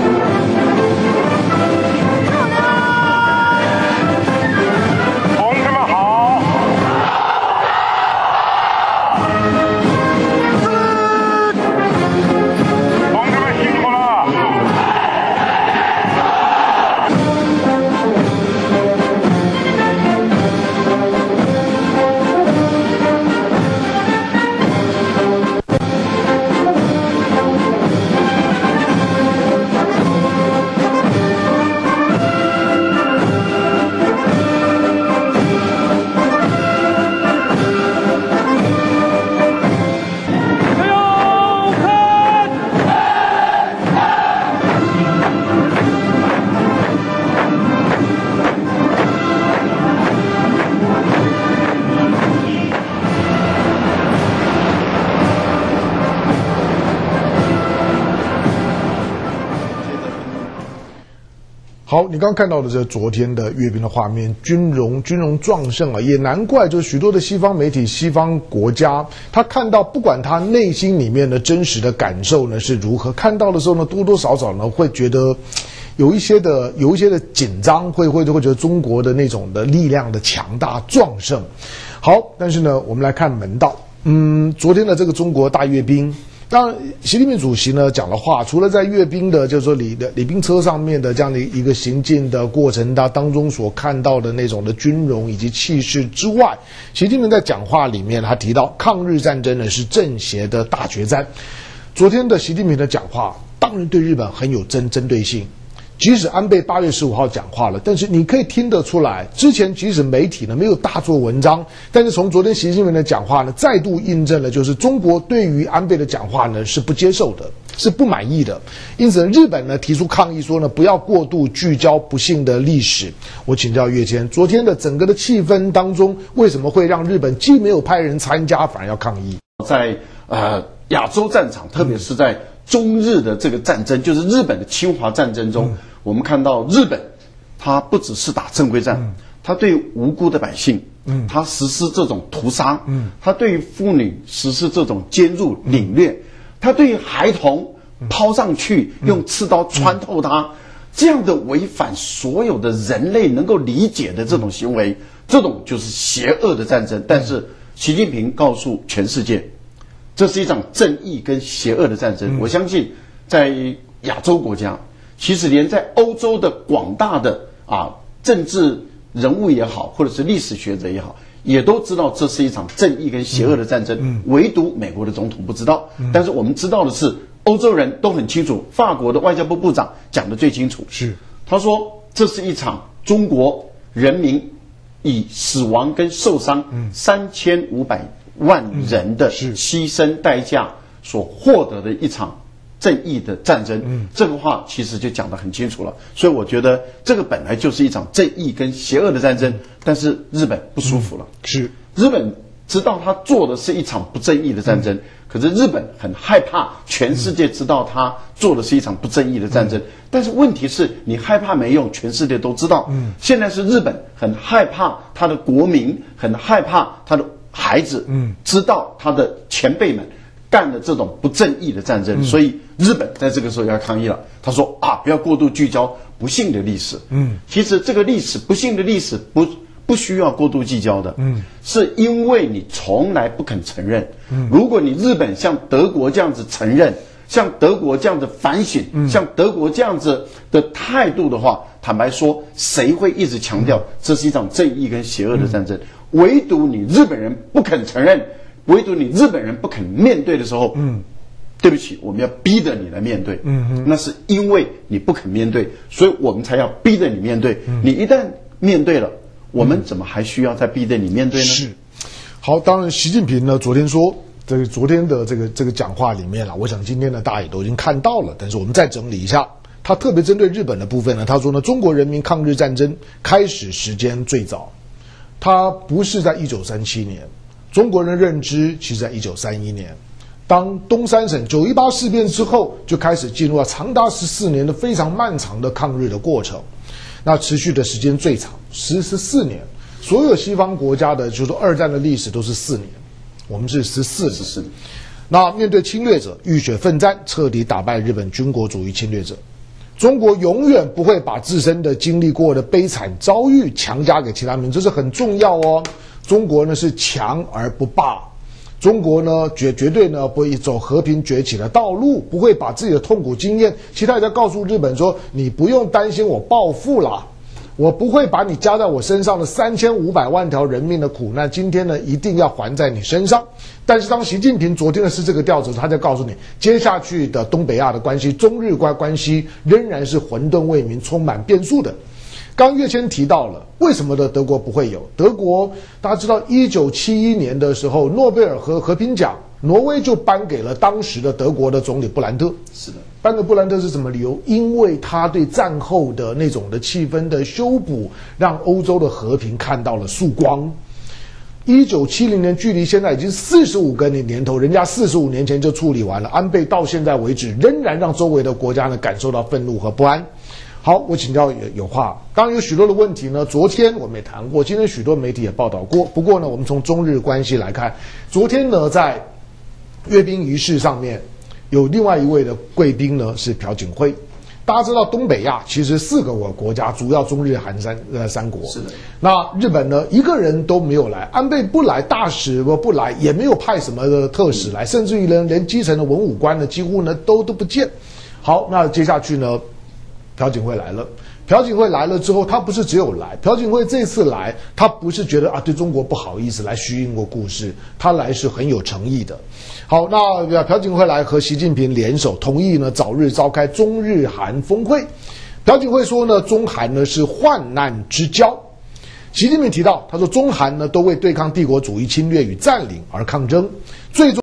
好，你刚看到的这昨天的阅兵的画面，军容军容壮盛啊，也难怪就是许多的西方媒体、西方国家，他看到不管他内心里面的真实的感受呢是如何，看到的时候呢，多多少少呢会觉得有一些的有一些的紧张，会会会觉得中国的那种的力量的强大壮盛。好，但是呢，我们来看门道，嗯，昨天的这个中国大阅兵。当然，习近平主席呢讲的话，除了在阅兵的，就是说礼的礼兵车上面的这样的一个行进的过程当当中所看到的那种的军容以及气势之外，习近平在讲话里面他提到，抗日战争呢是正邪的大决战。昨天的习近平的讲话，当然对日本很有针针对性。即使安倍八月十五号讲话了，但是你可以听得出来，之前即使媒体呢没有大做文章，但是从昨天习近平的讲话呢，再度印证了就是中国对于安倍的讲话呢是不接受的，是不满意的。因此，日本呢提出抗议说呢，不要过度聚焦不幸的历史。我请教月谦，昨天的整个的气氛当中，为什么会让日本既没有派人参加，反而要抗议？ 在呃亚洲战场，特别是在中日的这个战争，就是日本的侵华战争中，嗯、我们看到日本，它不只是打正规战，嗯、它对无辜的百姓，嗯，它实施这种屠杀，嗯，它对于妇女实施这种奸入凌虐，它对于孩童抛上去，用刺刀穿透它，嗯、这样的违反所有的人类能够理解的这种行为，这种就是邪恶的战争。但是习近平告诉全世界，这是一场正义跟邪恶的战争。嗯、我相信在亚洲国家，其实连在欧洲的广大的啊政治人物也好，或者是历史学者也好，也都知道这是一场正义跟邪恶的战争。嗯、唯独美国的总统不知道。嗯、但是我们知道的是，欧洲人都很清楚，法国的外交部部长讲得最清楚， 是他说这是一场中国人民以死亡跟受伤三千五百万人的牺牲代价所获得的一场正义的战争。嗯、这个话其实就讲得很清楚了。所以我觉得这个本来就是一场正义跟邪恶的战争，但是日本不舒服了。 嗯、是日本知道他做的是一场不正义的战争。嗯可是日本很害怕全世界知道他做的是一场不正义的战争。嗯、但是问题是你害怕没用，全世界都知道。嗯、现在是日本很害怕他的国民，很害怕他的孩子，嗯、知道他的前辈们干了这种不正义的战争。嗯、所以日本在这个时候要抗议了。他说啊，不要过度聚焦不幸的历史。嗯，其实这个历史不幸的历史不。不需要过度计较的，嗯，是因为你从来不肯承认。嗯，如果你日本像德国这样子承认，像德国这样子反省，嗯、像德国这样子的态度的话，坦白说，谁会一直强调这是一场正义跟邪恶的战争？嗯、唯独你日本人不肯承认，唯独你日本人不肯面对的时候，嗯，对不起，我们要逼着你来面对。嗯，那是因为你不肯面对，所以我们才要逼着你面对。嗯、你一旦面对了。我们怎么还需要再逼着你面对呢？ 是，好，当然，习近平呢，昨天说，这个昨天的这个这个讲话里面了，我想今天呢，大家也都已经看到了，但是我们再整理一下，他特别针对日本的部分呢，他说呢，中国人民抗日战争开始时间最早，它不是在一九三七年，中国人认知其实在一九三一年，当东三省九一八事变之后，就开始进入了长达十四年的非常漫长的抗日的过程。那持续的时间最长，十十四年。所有西方国家的，就是二战的历史都是四年，我们是十四十四年。那面对侵略者，浴血奋战，彻底打败日本军国主义侵略者。中国永远不会把自身的经历过的悲惨遭遇强加给其他民族，这是很重要哦。中国呢是强而不霸。中国呢，绝绝对呢不会走和平崛起的道路，不会把自己的痛苦经验，其他也在告诉日本说，你不用担心我报复了，我不会把你加在我身上的三千五百万条人命的苦难，今天呢一定要还在你身上。但是当习近平昨天的是这个调子，他在告诉你，接下去的东北亚的关系，中日关关系仍然是混沌未明，充满变数的。刚岳谦提到了为什么的德国不会有？德国大家知道，一九七一年的时候，诺贝尔和和平奖，挪威就颁给了当时的德国的总理布兰特。 是的， 颁给布兰特是什么理由？因为他对战后的那种的气氛的修补，让欧洲的和平看到了曙光。一九七零年距离现在已经四十五个年头，人家四十五年前就处理完了，安倍到现在为止仍然让周围的国家呢感受到愤怒和不安。好，我请教有有话，当然有许多的问题呢。昨天我们也谈过，今天许多媒体也报道过。不过呢，我们从中日关系来看，昨天呢在阅兵仪式上面，有另外一位的贵宾呢是朴槿惠。大家知道东北亚其实四个国家，主要中日韩三呃三国。 是的。 那日本呢一个人都没有来，安倍不来，大使不不来，也没有派什么的特使来，甚至于连连基层的文武官呢几乎呢都都不见。好，那接下去呢？朴槿惠来了，朴槿惠来了之后，他不是只有来，朴槿惠这次来，他不是觉得啊对中国不好意思来虚应过故事，他来是很有诚意的。好，那朴槿惠来和习近平联手，同意呢早日召开中日韩峰会。朴槿惠说呢，中韩呢是患难之交。习近平提到，他说中韩呢都为对抗帝国主义侵略与占领而抗争，最终。